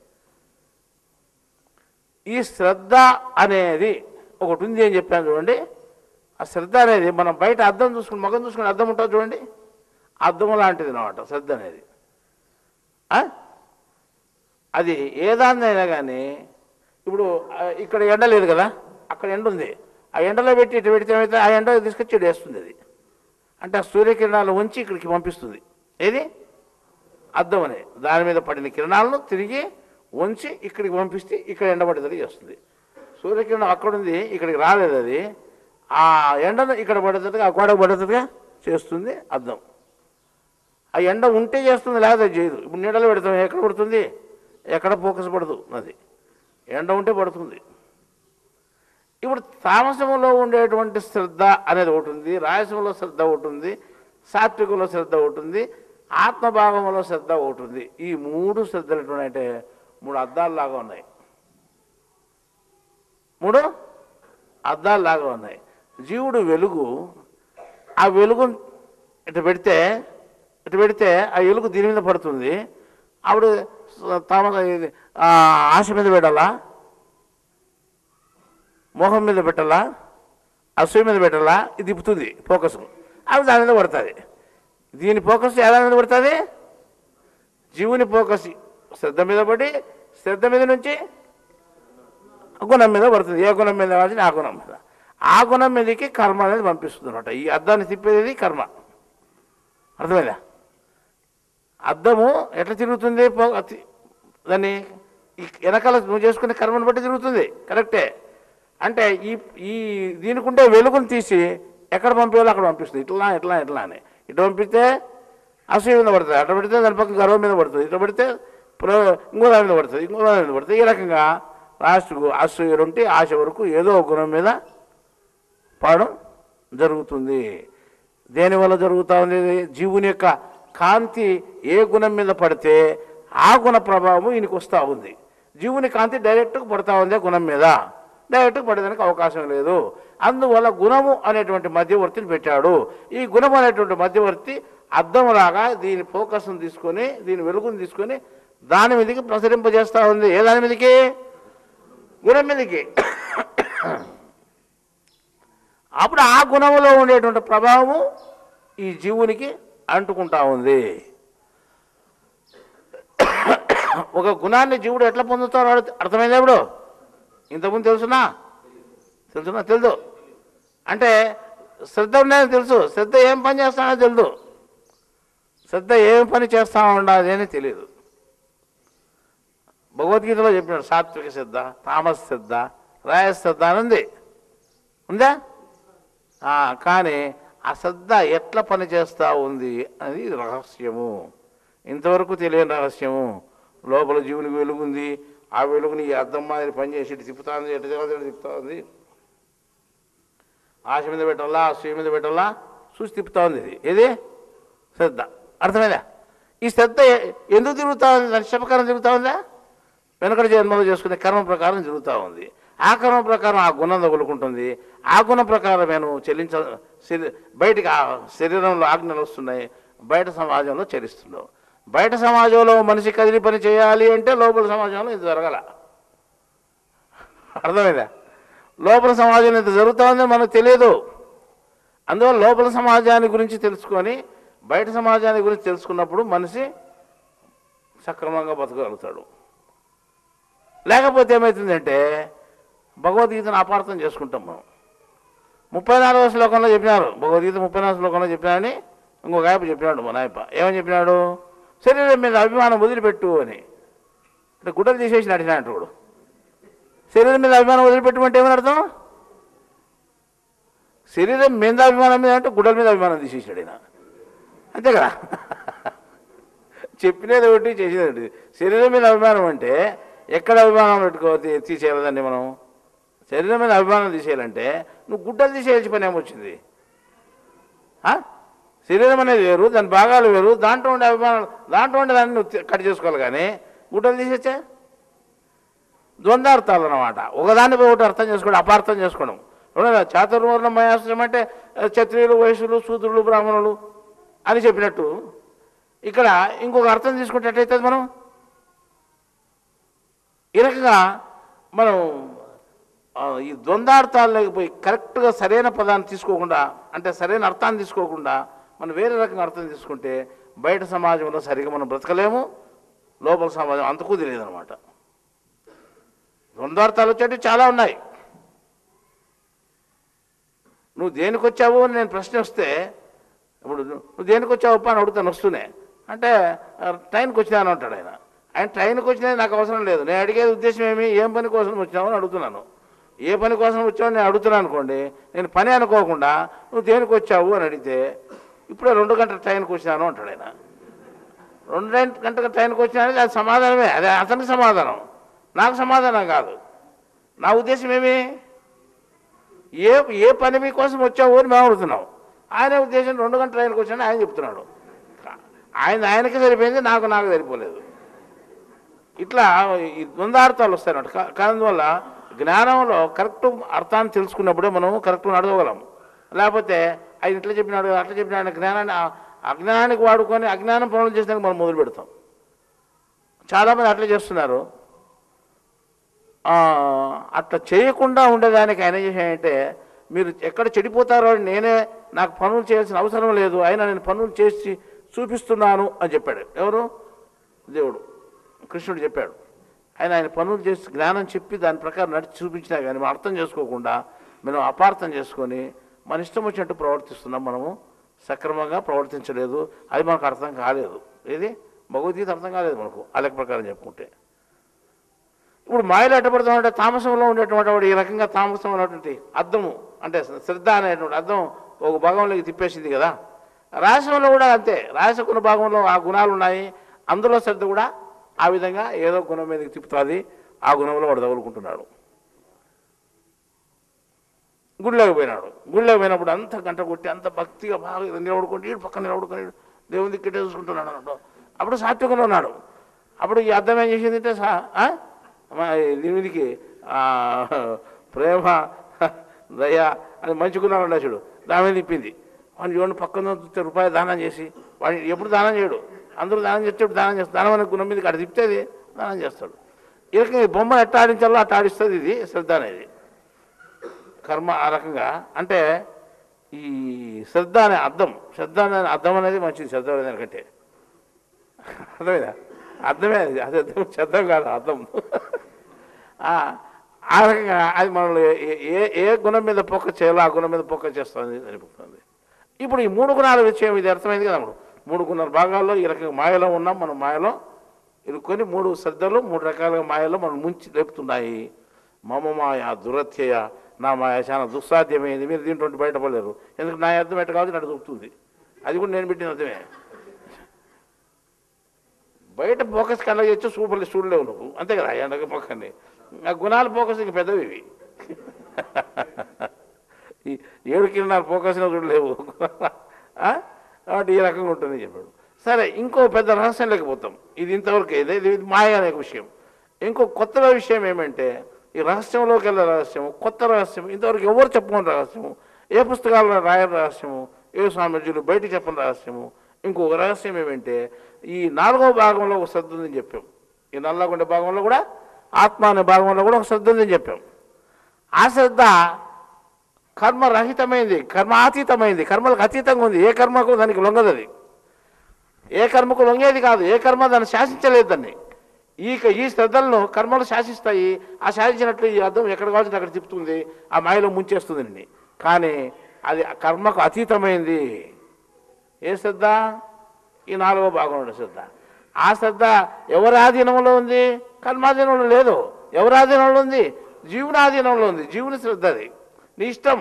ఈ శ్రద్ధ అనేది ఒకటి ఉంది అని చెప్పాను చూడండి. ఆ శ్రద్ధ అనేది మనం బయట అద్దం చూసుకుని, ముఖం చూసుకుని అద్దం ఉంటుంది చూడండి, అద్దం లాంటిది అన్నమాట శ్రద్ధ అనేది. అది ఏదాన్నైనా కానీ ఇప్పుడు ఇక్కడ ఎండ లేదు కదా, అక్కడ ఎండ ఉంది. ఆ ఎండలో పెట్టి ఇటు పెడితే ఏమైతే ఆ ఎండ తీసుకొచ్చి ఇటు వేస్తుంది. అది అంటే ఆ సూర్యకిరణాలు ఉంచి ఇక్కడికి పంపిస్తుంది. ఏది? అద్దం అనేది దాని మీద పడిన కిరణాలను తిరిగి ఉంచి ఇక్కడికి పంపిస్తే ఇక్కడ ఎండబడ్డది చేస్తుంది. సూర్యకిరణం అక్కడుంది, ఇక్కడికి రాలేదు. అది ఆ ఎండను ఇక్కడ పడేటట్టుగా, ఆ గోడకు పడేటట్టుగా చేస్తుంది అద్దం. ఆ ఎండ ఉంటే చేస్తుంది, లేదా చేయదు. ఇప్పుడు నీడలో పెడతాం, ఎక్కడ పడుతుంది? ఎక్కడ ఫోకస్ పడదు. అది ఎండ ఉంటే పడుతుంది. ఇప్పుడు తామసంలో ఉండేటువంటి శ్రద్ధ అనేది ఒకటి ఉంది, రాయసంలో శ్రద్ధ ఒకటి ఉంది, సాత్వికంలో శ్రద్ధ ఒకటి ఉంది, ఆత్మభావంలో శ్రద్ధ ఒకటి ఉంది. ఈ మూడు శ్రద్ధలు ఎటువంటే మూడు అద్దాల్లాగా ఉన్నాయి. మూడు అద్దాల్లాగా ఉన్నాయి. జీవుడు వెలుగు, ఆ వెలుగు ఇటు పెడితే ఆ వెలుగు దీని మీద పడుతుంది. అప్పుడు ఆశ మీద పెట్టాలా, మోహం మీద పెట్టాలా, అసూయ మీద పెట్టాలా, ఇది తిప్పుతుంది ఫోకస్. అవి దాని మీద పడుతుంది. దీని ఫోకస్ ఎలా మీద పడుతుంది? జీవుని ఫోకస్ శ్రద్ధ మీద పడి, శ్రద్ధ మీద నుంచి గుణం మీద పడుతుంది. ఏ గుణం మీద కాదు, ఆ గుణం మీద. ఆ గుణం మీదకి కర్మ అనేది పంపిస్తుంది అనమాట. ఈ అద్దాన్ని తిప్పేది కర్మ. అర్థమైందా? అద్దము ఎట్లా తిరుగుతుంది? దాన్ని వెనకాల నువ్వు చేసుకునే కర్మను బట్టి తిరుగుతుంది. కరెక్టే. అంటే ఈ దీనికుంటే వెలుగును తీసి ఎక్కడ పంపించాలో అక్కడ పంపిస్తుంది. ఇట్లా అని ఇటు పంపిస్తే అసూయ మీద పడుతుంది, అట్లా పెడితే దాని పక్కన గర్వం మీద పడుతుంది, ఇట్లా పెడితే ఇంకో దాని మీద పడుతుంది, ఇంకో దాని మీద పడుతుంది. ఈ రకంగా లాస్ట్కు అసూయ నుండి ఆశ వరకు ఏదో ఒక గుణం మీద పడడం జరుగుతుంది. దేనివల్ల జరుగుతూ ఉంది? జీవుని యొక్క కాంతి ఏ గుణం మీద పడితే ఆ గుణ ప్రభావం ఈయనకి వస్తూ ఉంది. జీవుని కాంతి డైరెక్ట్గా పడుతూ ఉంది గుణం మీద, డైరెక్ట్గా పడేదానికి అవకాశం లేదు. అందువల్ల గుణము అనేటువంటి మధ్యవర్తిని పెట్టాడు. ఈ గుణం అనేటువంటి మధ్యవర్తి అద్దంలాగా దీని ఫోకస్ను తీసుకొని, దీని వెలుగును తీసుకొని దాని మీదకి ప్రసరింపజేస్తూ ఉంది. ఏ దాని మీదకి? గుణం మీదకి. అప్పుడు ఆ గుణములో ఉండేటువంటి ప్రభావము ఈ జీవునికి అంటుకుంటా ఉంది. ఒక గుణాన్ని జీవుడు ఎట్లా పొందుతాడో అర్థమైందా? ఇప్పుడు ఇంతకుముందు తెలుసునా? తెలుసు. అంటే శ్రద్ధ ఉండేది తెలుసు, శ్రద్ధ ఏం పని చేస్తానో తెలుసు, శ్రద్ధ ఏం పని చేస్తా ఉండాలి అని తెలియదు. భగవద్గీతలో చెప్పినాడు సాత్విక శ్రద్ధ, తామస శ్రద్ధ, రాయశ్రద్ధ అని ఉందా? కానీ ఆ శ్రద్ధ ఎట్లా పనిచేస్తూ ఉంది అనేది రహస్యము. ఇంతవరకు తెలియని రహస్యము. లోపల జీవునికి వెలుగుంది, ఆ వెలుగుని ఈ అద్దం మాదిరి పనిచేసి తిప్పుతా ఉంది, తిప్పుతా ఉంది. ఆశ మీద పెట్టాలా, అసూయ మీద పెట్టాలా చూసి తిప్పుతా ఉంది. ఏది? శ్రద్ధ. అర్థమైందా? ఈ శ్రద్ధ ఎందుకు తిరుగుతూ ఉంది? దాని శపకారం తిరుగుతూ ఉందా? వెనకటి జన్మలో చేసుకునే కర్మ ప్రకారం జరుగుతూ ఉంది. ఆ కర్మ ప్రకారం ఆ గుణం తగులుకుంటుంది. ఆ గుణం ప్రకారం నేను బయటికి శరీరంలో ఆజ్ఞలు వస్తున్నాయి, బయట సమాజంలో చరిస్తున్నావు. బయట సమాజంలో మనిషి కదిలి పని చేయాలి అంటే లోపల సమాజంలో ఇది జరగాల. అర్థమైందా? లోపల సమాజంలో ఇంత జరుగుతుందని మనకు తెలియదు. అందువల్ల లోపల సమాజాన్ని గురించి తెలుసుకొని బయట సమాజాన్ని గురించి తెలుసుకున్నప్పుడు మనిషి సక్రమంగా బతకగలుగుతాడు. లేకపోతే ఏమవుతుందంటే భగవద్గీతను అపార్థం చేసుకుంటాం మనం. 34వ శ్లోకంలో చెప్పినారు, భగవద్గీత 34వ శ్లోకంలో చెప్పినారని ఇంకొక ఆయప్ప చెప్పినాడు. మన ఆయప్ప ఏమని చెప్పినాడు? శరీరం మీద అభిమానం వదిలిపెట్టు అని. అంటే గుడ్డలు తీసేసి నడిచినట్టు. శరీరం మీద అభిమానం వదిలిపెట్టమంటే ఏమని అర్థం? శరీరం మీద అభిమానం మీద అంటే గుడ్డల మీద అభిమానం తీసేసాడు ఆయన, అంతే కదా. చెప్పినది ఒకటి చేసేది ఒకటి. శరీరం మీద అభిమానం అంటే ఎక్కడ అభిమానం తీసేయాలదండి మనం? శరీరం మీద అభిమానం తీసేయాలంటే నువ్వు గుడ్డలు తీసేయాల్సి పని ఏమొచ్చింది? శరీరం అనేది వేరు, దాని భాగాలు వేరు, దాంట్లో ఉండే అభిమానాలు దాంట్లో ఉండే దాన్ని నువ్వు కట్ చేసుకోవాలి. కానీ గుడ్డలు తీసేచ్చా ద్వంద్వార్థాలు అన్నమాట. ఒకదాన్ని ఒకటి అర్థం చేసుకోవడం, అపార్థం చేసుకోవడం. చాతుర్వర్ణ మయాశ్రమం అంటే క్షత్రియులు, వైశ్యులు, శూద్రులు, బ్రాహ్మణులు అని చెప్పినట్టు ఇక్కడ ఇంకొక అర్థం తీసుకుంటే ఎట్లయితుంది? మనం ఈ రకంగా మనం ఈ ద్వంద్వార్థాల్లోకి పోయి కరెక్ట్గా సరైన పదాన్ని తీసుకోకుండా, అంటే సరైన అర్థాన్ని తీసుకోకుండా మనం వేరే రకంగా అర్థం తీసుకుంటే బయట సమాజంలో సరిగా మనం బ్రతకలేము, లోపల సమాజం అంతకు తెలియదు అనమాట. ద్వంద్వార్థాలు వచ్చేటివి చాలా ఉన్నాయి. నువ్వు దేనికి వచ్చావు అని నేను ప్రశ్న వస్తే, ఇప్పుడు నువ్వు దేనికి వచ్చావు అని అడుగుతాను వస్తూనే, అంటే ట్రైన్కి వచ్చినాను అంటాడు ఆయన. ఆయన ట్రైన్కి వచ్చినది నాకు అవసరం లేదు, నేను అడిగేది ఉద్దేశం ఏం పని కోసం వచ్చావు అని అడుగుతున్నాను. ఏ పని కోసం వచ్చావు నేను అడుగుతున్నాను అనుకోండి, నేను పని అనుకోకుండా నువ్వు దేనికి వచ్చావు అని అడిగితే ఇప్పుడే 2 గంటల ట్రైన్కి వచ్చినాను అంటాడు ఆయన. 2 గంటల ట్రైన్కి వచ్చినాను, అది సమాధానమే, అదే అతనికి సమాధానం, నాకు సమాధానం కాదు. నా ఉద్దేశం ఏమి? ఏ పని మీ కోసం వచ్చావు అని మేము అడుగుతున్నాం. ఆయన ఉద్దేశం 2 గంటల ట్రైన్కి వచ్చాను ఆయన చెప్తున్నాడు. ఆయనకి సరిపోయింది, నాకు సరిపోలేదు. ఇట్లా ఈ ద్వంద్వార్థాలు వస్తాయన్నమాట. అందువల్ల జ్ఞానంలో కరెక్ట్ అర్థాన్ని తెలుసుకున్నప్పుడే మనం కరెక్ట్ నడవగలం. లేకపోతే ఆయన ఇట్లా చెప్పినాడు అట్లా చెప్పినాడు జ్ఞానాన్ని అజ్ఞానానికి వాడుకొని అజ్ఞానం పనులు చేసినాక మనం మొదలు పెడతాం. చాలామంది అట్లా చేస్తున్నారు. అట్లా చేయకుండా ఉండేదానికి ఆయన ఏం చేశాడంటే, మీరు ఎక్కడ చెడిపోతారో నేనే, నాకు పనులు చేయాల్సిన అవసరం లేదు, అయినా నేను పనులు చేసి చూపిస్తున్నాను అని చెప్పాడు. ఎవరు? దేవుడు, కృష్ణుడు చెప్పాడు. ఆయన పనులు చేసి జ్ఞానం చెప్పి దాని ప్రకారం నడిచి చూపించినా కానీ మనం అర్థం చేసుకోకుండా మనం అపార్థం చేసుకొని మన ఇష్టం వచ్చినట్టు ప్రవర్తిస్తున్నాం. మనము సక్రమంగా ప్రవర్తించలేదు, అది మనకు అర్థం కాలేదు. ఏది భగవద్గీత అర్థం కాలేదు మనకు ఆ లెక్క ప్రకారం చెప్పుకుంటే. ఇప్పుడు మాయలు ఎట్టబడతామంటే తామసంలో ఉండేటువంటి వాడు ఈ రకంగా తామసం అనేటువంటి అద్దము, అంటే శ్రద్ధ అనేటువంటి అద్దం ఒక భాగంలోకి తిప్పేసింది కదా. రహస్యంలో కూడా అంతే, రహస్యకున్న భాగంలో ఆ గుణాలు ఉన్నాయి, అందులో శ్రద్ధ కూడా ఆ విధంగా ఏదో గుణం మీదకి తిప్పుతుంది. ఆ గుణంలో వాడు తగులుకుంటున్నాడు. గుడిలోకి పోయినప్పుడు అంత గంట కొట్టి అంత భక్తిగా బాగా నిలబడుకుంటే వీడు పక్కన నిలబడుకొని దేవుని దిక్కిటే చూసుకుంటున్నాడు అన్నట్టు. అప్పుడు సాత్వికంలో ఉన్నాడు. అప్పుడు ఈ అర్థం ఏం చేసిందంటే దీనికి ప్రేమ దయ అని మంచి గుణాలు ఉన్నాయి చూడు, దాని మీద తిప్పింది. వాడిని చూడండి పక్కన రూపాయి దానం చేసి, వాడిని ఎప్పుడు దానం చేయడు, అందరూ దానం చేసేప్పుడు దానం చేస్తాడు. దానం అనే గుణం మీదకి అక్కడ తిప్పేది దానం చేస్తాడు. ఈ రకంగా బొమ్మ ఎట్లా ఆడించాలో అట్లా ఆడిస్తుంది ఇది శ్రద్ధ అనేది. కర్మ ఆ రకంగా అంటే ఈ శ్రద్ధ అనే అర్థం అనేది మంచిది. శ్రద్ధ అనేదానికంటే అర్థమైందా? అర్థమే అది, అది అర్థం శ్రద్ధం కాదు అర్థం. ఆ రకంగా అది మనల్ని ఏ గుణం మీద ఫోకస్ చేయాలో ఆ గుణం మీద ఫోకస్ చేస్తుంది అనిపిస్తుంది. ఇప్పుడు ఈ 3 గుణాల విషయం ఇది అర్థమైంది కదా. ఇప్పుడు 3 గుణాల భాగాల్లో ఈ రకంగా మాయలో ఉన్నాం. మనం మాయలో ఇరుక్కొని 3 శ్రద్ధలు 3 రకాలుగా మాయలో మనం ముంచి లేపుతున్నాయి. మమ మాయ దురత్యయ, నా మాయ చాలా దుస్సాధ్యమైంది, మీరు దీంట్లో బయటపడలేరు. ఎందుకు నా అర్థం ఎట్ట కావచ్చు నన్ను దొరుకుతుంది, అది కూడా నేను పెట్టిన అర్థమే. బయట ఫోకస్ కన్నా చేయొచ్చు, సూపర్లు చూడలేవు నువ్వు, అంతే కదా. ఎండక పక్కనే ఆ గుణాల ఫోకస్ ఇంక పెద్దవి ఇవి. ఈ 7 కిరణాల ఫోకస్ చూడలేవు కాబట్టి ఈ రకంగా ఉంటుంది చెప్పాడు. సరే, ఇంకో పెద్ద రహస్యం లేకపోతాం. ఇది ఇంతవరకు ఇది మాయ అనే విషయం. ఇంకో కొత్త విషయం ఏమంటే ఈ రహస్యంలోకి వెళ్ళే రహస్యము, కొత్త రహస్యం, ఇంతవరకు ఎవరు చెప్పని రహస్యము, ఏ పుస్తకాల్లో రాయని రహస్యము, ఏ స్వామీజీలు బయటికి చెప్పని రహస్యము. ఇంకొక రహస్యం ఏమంటే ఈ 4వ భాగంలో ఒక శ్రద్ధ ఉందని చెప్పాం. ఈ నల్లగుండే భాగంలో కూడా ఆత్మ అనే భాగంలో కూడా ఒక శ్రద్ధ ఉందని చెప్పాం. ఆ శ్రద్ధ కర్మరహితమైంది, కర్మాతీతమైంది, కర్మలకు అతీతంగా ఉంది. ఏ కర్మకు దానికి లొంగదు. అది ఏ కర్మకు లొంగేది కాదు, ఏ కర్మ దాన్ని శాసించలేదు. దాన్ని ఈ శ్రద్ధలను కర్మలు శాసిస్తాయి. ఆ శాసించినట్లు ఈ అద్దం ఎక్కడ కావాల్సింది అక్కడ తిప్పుతుంది, ఆ మాయలో ముంచేస్తుంది. కానీ అది కర్మకు అతీతమైంది. ఏ శ్రద్ధ? ఈ 4వ భాగంలో శ్రద్ధ. ఆ శ్రద్ధ ఎవరి ఆధీనంలో ఉంది? కర్మాధీనంలో లేదు. ఎవరి ఆధీనంలో ఉంది? జీవుని ఆధీనంలో ఉంది. జీవుని శ్రద్ధ అది, నీ ఇష్టం.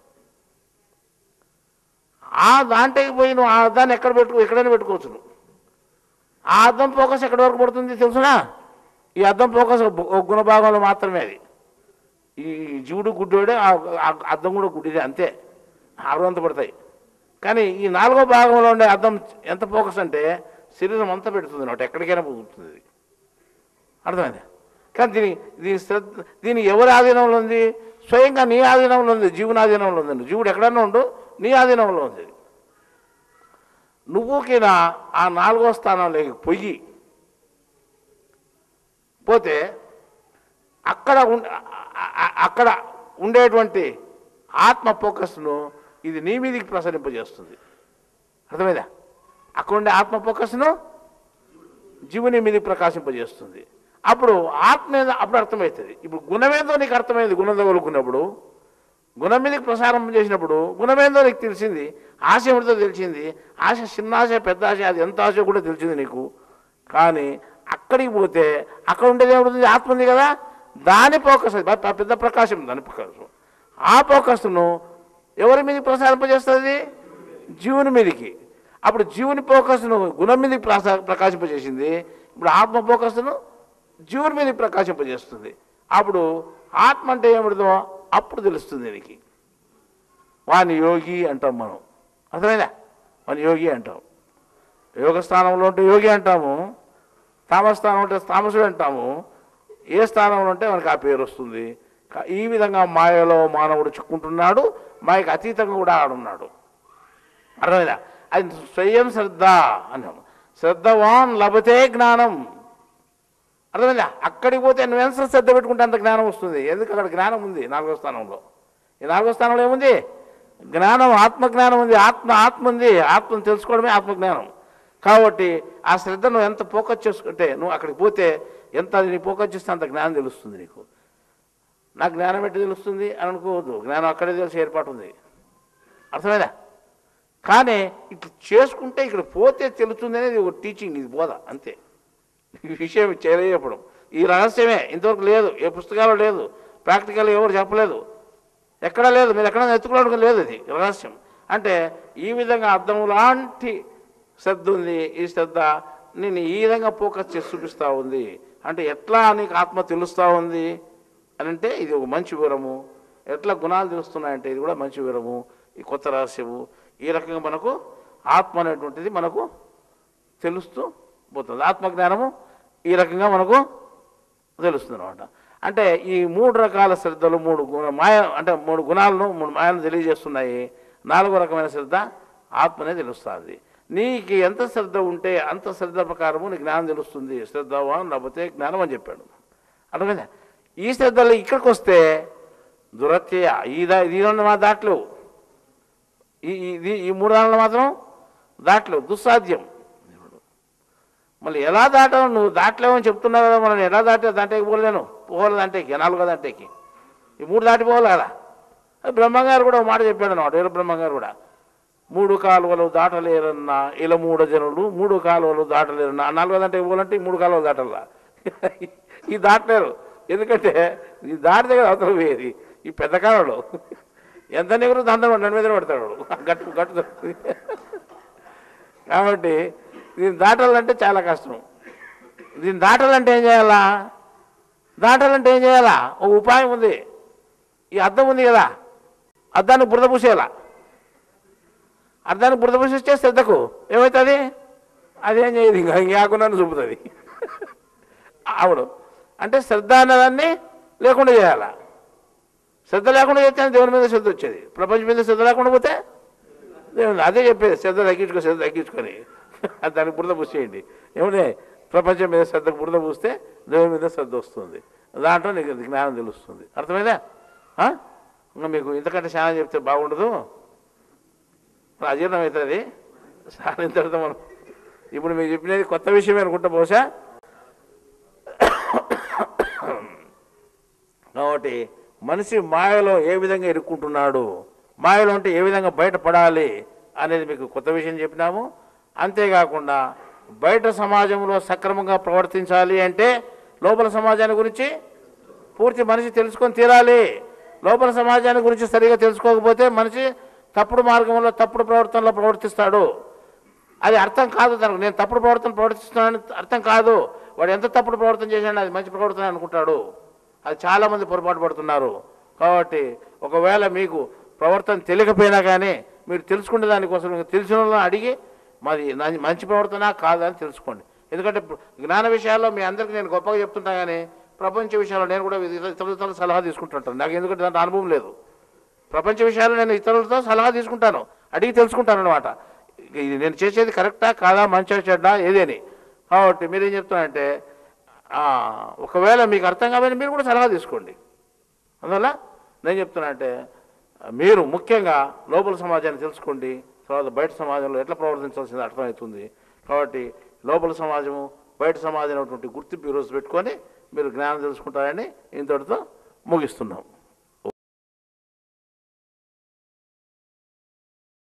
ఆ దాంట్లోకి పోయి నువ్వు ఆ అద్దాన్ని ఎక్కడైనా పెట్టుకోవచ్చు నువ్వు. ఆ అద్దం ఫోకస్ ఎక్కడి వరకు పడుతుంది తెలుసునా? ఈ అద్దం ఫోకస్ గుణభాగంలో మాత్రమే. అది ఈ జీవుడు గుడ్డోడే, అద్దం కూడా గుడ్డిదే, అంతే. ఆరువంత పడతాయి. కానీ ఈ 4వ భాగంలో ఉండే అద్దం ఎంత ఫోకస్ అంటే శరీరం అంతా పెడుతుంది, నోటి ఎక్కడికైనా పోతుంది. అర్థమైంది? కానీ దీని ఎవరి ఆధీనంలో ఉంది? స్వయంగా నీ ఆధీనంలో ఉంది, జీవుని ఆధీనంలో ఉంది. జీవుడు ఎక్కడన్నా ఉండు, నీ ఆధీనంలో ఉంది. నువ్వుకినా ఆ 4వ స్థానంలోకి పోతే అక్కడ ఉండేటువంటి ఆత్మ ఫోకస్ను ఇది నీ మీదికి ప్రసరింపజేస్తుంది. అర్థమైందా? అక్కడ ఉండే ఆత్మ ఫోకస్ను జీవుని మీదకి ప్రకాశింపజేస్తుంది. అప్పుడు అప్పుడు అర్థమవుతుంది. ఇప్పుడు గుణమేందో నీకు అర్థమైంది. గుణం తగులుకున్నప్పుడు, గుణం మీదకి ప్రసారం చేసినప్పుడు గుణమేందో నీకు తెలిసింది. ఆశ ఏమిటో తెలిసింది. ఆశ చిన్న ఆశ, పెద్ద ఆశ, అది ఎంత ఆశ కూడా తెలిసింది నీకు. కానీ అక్కడికి పోతే అక్కడ ఉండేది ఏమిటి? ఆత్మ ఉంది కదా, దాని ఫోకస్, అది పెద్ద ప్రకాశం, దాని ప్రకాశం. ఆ ఫోకస్ను ఎవరి మీదకి ప్రసారింపజేస్తుంది? జీవుని మీదకి. అప్పుడు జీవుని ఫోకస్ను గుణం మీదకి ప్రకాశింపజేసింది. ఇప్పుడు ఆత్మ ఫోకస్ను జీవుని మీదకి ప్రకాశింపజేస్తుంది. అప్పుడు ఆత్మ అంటే ఏమిటో అప్పుడు తెలుస్తుంది నీకు. వాని యోగి అంటాం మనం. అర్థమైందా? వాని యోగి అంటాం. యోగ స్థానంలో ఉంటే యోగి అంటాము, తామస స్థానం ఉంటే తామసుడు అంటాము. ఏ స్థానంలో ఉంటే మనకి ఆ పేరు వస్తుంది. ఈ విధంగా మాయలో మానవుడు చిక్కుంటున్నాడు. మాయకు అతీతంగా కూడా ఆడున్నాడు. అర్థమైందా? అది స్వయం శ్రద్ధ అన్నాము. శ్రద్ధవాన్ లభతే జ్ఞానం. అర్థమైందా? అక్కడికి పోతే నువ్వెంత శ్రద్ధ పెట్టుకుంటే అంత జ్ఞానం వస్తుంది. ఎందుకు? అక్కడ జ్ఞానం ఉంది 4వ స్థానంలో. ఈ 4వ స్థానంలో ఏముంది? జ్ఞానం, ఆత్మజ్ఞానం ఉంది. ఆత్మ ఉంది. ఆత్మను తెలుసుకోవడమే ఆత్మజ్ఞానం. కాబట్టి ఆ శ్రద్ధ నువ్వు ఎంత ఫోకస్ చేసుకుంటే, నువ్వు అక్కడికి పోతే ఎంత నీ ఫోకస్ చేస్తే అంత జ్ఞానం తెలుస్తుంది నీకు. నాకు జ్ఞానం ఎట్టి తెలుస్తుంది అని అనుకోవద్దు. జ్ఞానం అక్కడే తెలిసి ఏర్పాటు ఉంది. అర్థమైందా? కానీ ఇట్లా చేసుకుంటే ఇక్కడ పోతే తెలుస్తుంది అనేది ఒక టీచింగ్, ఇది బోధ, అంతే. ఈ విషయం తెలియజెప్పడం ఈ రహస్యమే. ఇంతవరకు లేదు, ఏ పుస్తకాలు లేదు, ప్రాక్టికల్ ఎవరు చెప్పలేదు, ఎక్కడా లేదు. మీరు ఎక్కడైనా ఎత్తుకోవడం లేదు. ఇది రహస్యం. అంటే ఈ విధంగా అర్థం లాంటి శ్రద్ధ ఉంది. ఈ శ్రద్ధ నేను ఈ విధంగా ఫోకస్ చేసి చూపిస్తూ ఉంది. అంటే ఎట్లా నీకు ఆత్మ తెలుస్తూ ఉంది అని అంటే ఇది ఒక మంచి వివరము. ఎట్లా గుణాలు తెలుస్తున్నాయంటే ఇది కూడా మంచి వివరము. ఈ కొత్త రహస్యము. ఈ రకంగా మనకు ఆత్మ అనేటువంటిది మనకు తెలుస్తూ పోతుంది. ఆత్మజ్ఞానము ఈ రకంగా మనకు తెలుస్తుంది అన్నమాట. అంటే ఈ 3 రకాల శ్రద్ధలు, 3 మాయ అంటే 3 గుణాలను, 3 మాయలను తెలియజేస్తున్నాయి. 4వ రకమైన శ్రద్ధ ఆత్మనే తెలుస్తుంది. నీకు ఎంత శ్రద్ధ ఉంటే అంత శ్రద్ధ ప్రకారము నీకు జ్ఞానం తెలుస్తుంది. శ్రద్ధవాన్ లభతే జ్ఞానం అని చెప్పాడు. అర్థమైందా? ఈ శ్రద్ధలు ఇక్కడికి వస్తే దురత్యయ ఇది మా దాంట్లో ఈ 3 దాంట్లో మాత్రం దాంట్లో దుస్సాధ్యం. మళ్ళీ ఎలా దాటవు? నువ్వు దాటలేవని చెప్తున్నావు కదా, మనం ఎలా దాటే దాంట్లోకి పోలేను. పోవాలి దాంట్లోకి, 4వ దాంట్లోకి ఈ 3 దాటిపోవాలి కదా. బ్రహ్మంగారు కూడా ఒక మాట చెప్పాడు అన్నమాట. వీర బ్రహ్మంగారు కూడా 3 కాలువలు దాటలేరన్నా ఇలా 3 జనులు 3 కాలువలు దాటలేరన్నా. 4వ దాంట్లోకి పోవాలంటే ఈ 3 కాలువలు దాటాలా? ఈ దాటలేరు. ఎందుకంటే ఈ దాటితే కదా అవతల పోయేది. ఈ పెద్ద కాలంలో ఎంత నెగరు దాంట్లో నన్ను మీద పడతాడు, గట్టు దొరుకుతుంది. కాబట్టి దీన్ని దాటాలంటే చాలా కష్టం. దీన్ని దాటాలంటే ఏం చేయాలా? ఒక ఉపాయం ఉంది. ఈ అద్దం ఉంది కదా, అద్దానికి బురద పూసేయాలా. అద్దానికి బురద పూసేస్తే శ్రద్ధకు ఏమవుతుంది? అదేం చేయదు, ఇంకా ఇంకాకున్నాను చూపుతుంది. అవును. అంటే శ్రద్ధ అనేదాన్ని లేకుండా చేయాలా. శ్రద్ధ లేకుండా చేస్తే దేవుని మీద శ్రద్ధ వచ్చేది. ప్రపంచం మీద శ్రద్ధ లేకుండా పోతే దేవుని అదే చెప్పేది, శ్రద్ధ తగ్గించుకొని దానికి బురద పూసేయండి. ఏమన్నా ప్రపంచం మీద శ్రద్ధకు బురద పూస్తే దేవుని మీద శ్రద్ధ వస్తుంది. దాంట్లో నీకు జ్ఞానం తెలుస్తుంది. అర్థమైందా? ఇంకా మీకు ఇంతకంటే చాలా చెప్తే బాగుండదు, అజీర్ణం అవుతుంది. చాలా ఇంత మనం ఇప్పుడు మీకు చెప్పినది కొత్త విషయమే అనుకుంటా. బహుశా కాబట్టి మనిషి మాయలో ఏ విధంగా ఇరుక్కుంటున్నాడు, మాయలో అంటే ఏ విధంగా బయటపడాలి అనేది మీకు కొత్త విషయం చెప్పినాము. అంతేకాకుండా బయట సమాజంలో సక్రమంగా ప్రవర్తించాలి అంటే లోపల సమాజాన్ని గురించి పూర్తి మనిషి తెలుసుకొని తీరాలి. లోపల సమాజాన్ని గురించి సరిగా తెలుసుకోకపోతే మనిషి తప్పుడు మార్గంలో తప్పుడు ప్రవర్తనలో ప్రవర్తిస్తాడు. అది అర్థం కాదు తనకు. నేను తప్పుడు ప్రవర్తన ప్రవర్తిస్తున్నానని అర్థం కాదు. వాడు ఎంత తప్పుడు ప్రవర్తన చేశాడో అది మంచి ప్రవర్తన అనుకుంటాడు. అది చాలామంది పొరపాటు పడుతున్నారు. కాబట్టి ఒకవేళ మీకు ప్రవర్తన తెలియకపోయినా కానీ మీరు తెలుసుకునే దానికోసం తెలిసిన వాళ్ళని అడిగి మరి మంచి ప్రవర్తన కాదా అని తెలుసుకోండి. ఎందుకంటే జ్ఞాన విషయాల్లో మీ అందరికీ నేను గొప్పగా చెప్తుంటా, కానీ ప్రపంచ విషయాల్లో నేను కూడా ఇతరులతో సలహా తీసుకుంటుంటాను. నాకు ఎందుకంటే దాంట్లో అనుభవం లేదు. ప్రపంచ విషయాల్లో నేను ఇతరులతో సలహా తీసుకుంటాను, అడిగి తెలుసుకుంటాను అనమాట. ఇది నేను చేసేది కరెక్టా కాదా, మంచిగా చెడ్డా ఏదేని. కాబట్టి మీరేం చెప్తున్నారంటే ఒకవేళ మీకు అర్థం కాదని మీరు కూడా సలహా తీసుకోండి. అందువల్ల నేను చెప్తున్నానంటే మీరు ముఖ్యంగా లోపల సమాజాన్ని తెలుసుకోండి, తర్వాత బయట సమాజంలో ఎట్లా ప్రవర్తించాల్సింది అర్థమవుతుంది. కాబట్టి లోపల సమాజము బయట సమాజం అనేటువంటి గుర్తింపు ఈరోజు పెట్టుకొని మీరు జ్ఞానం తెలుసుకుంటారని ఇంతటితో ముగిస్తున్నాం.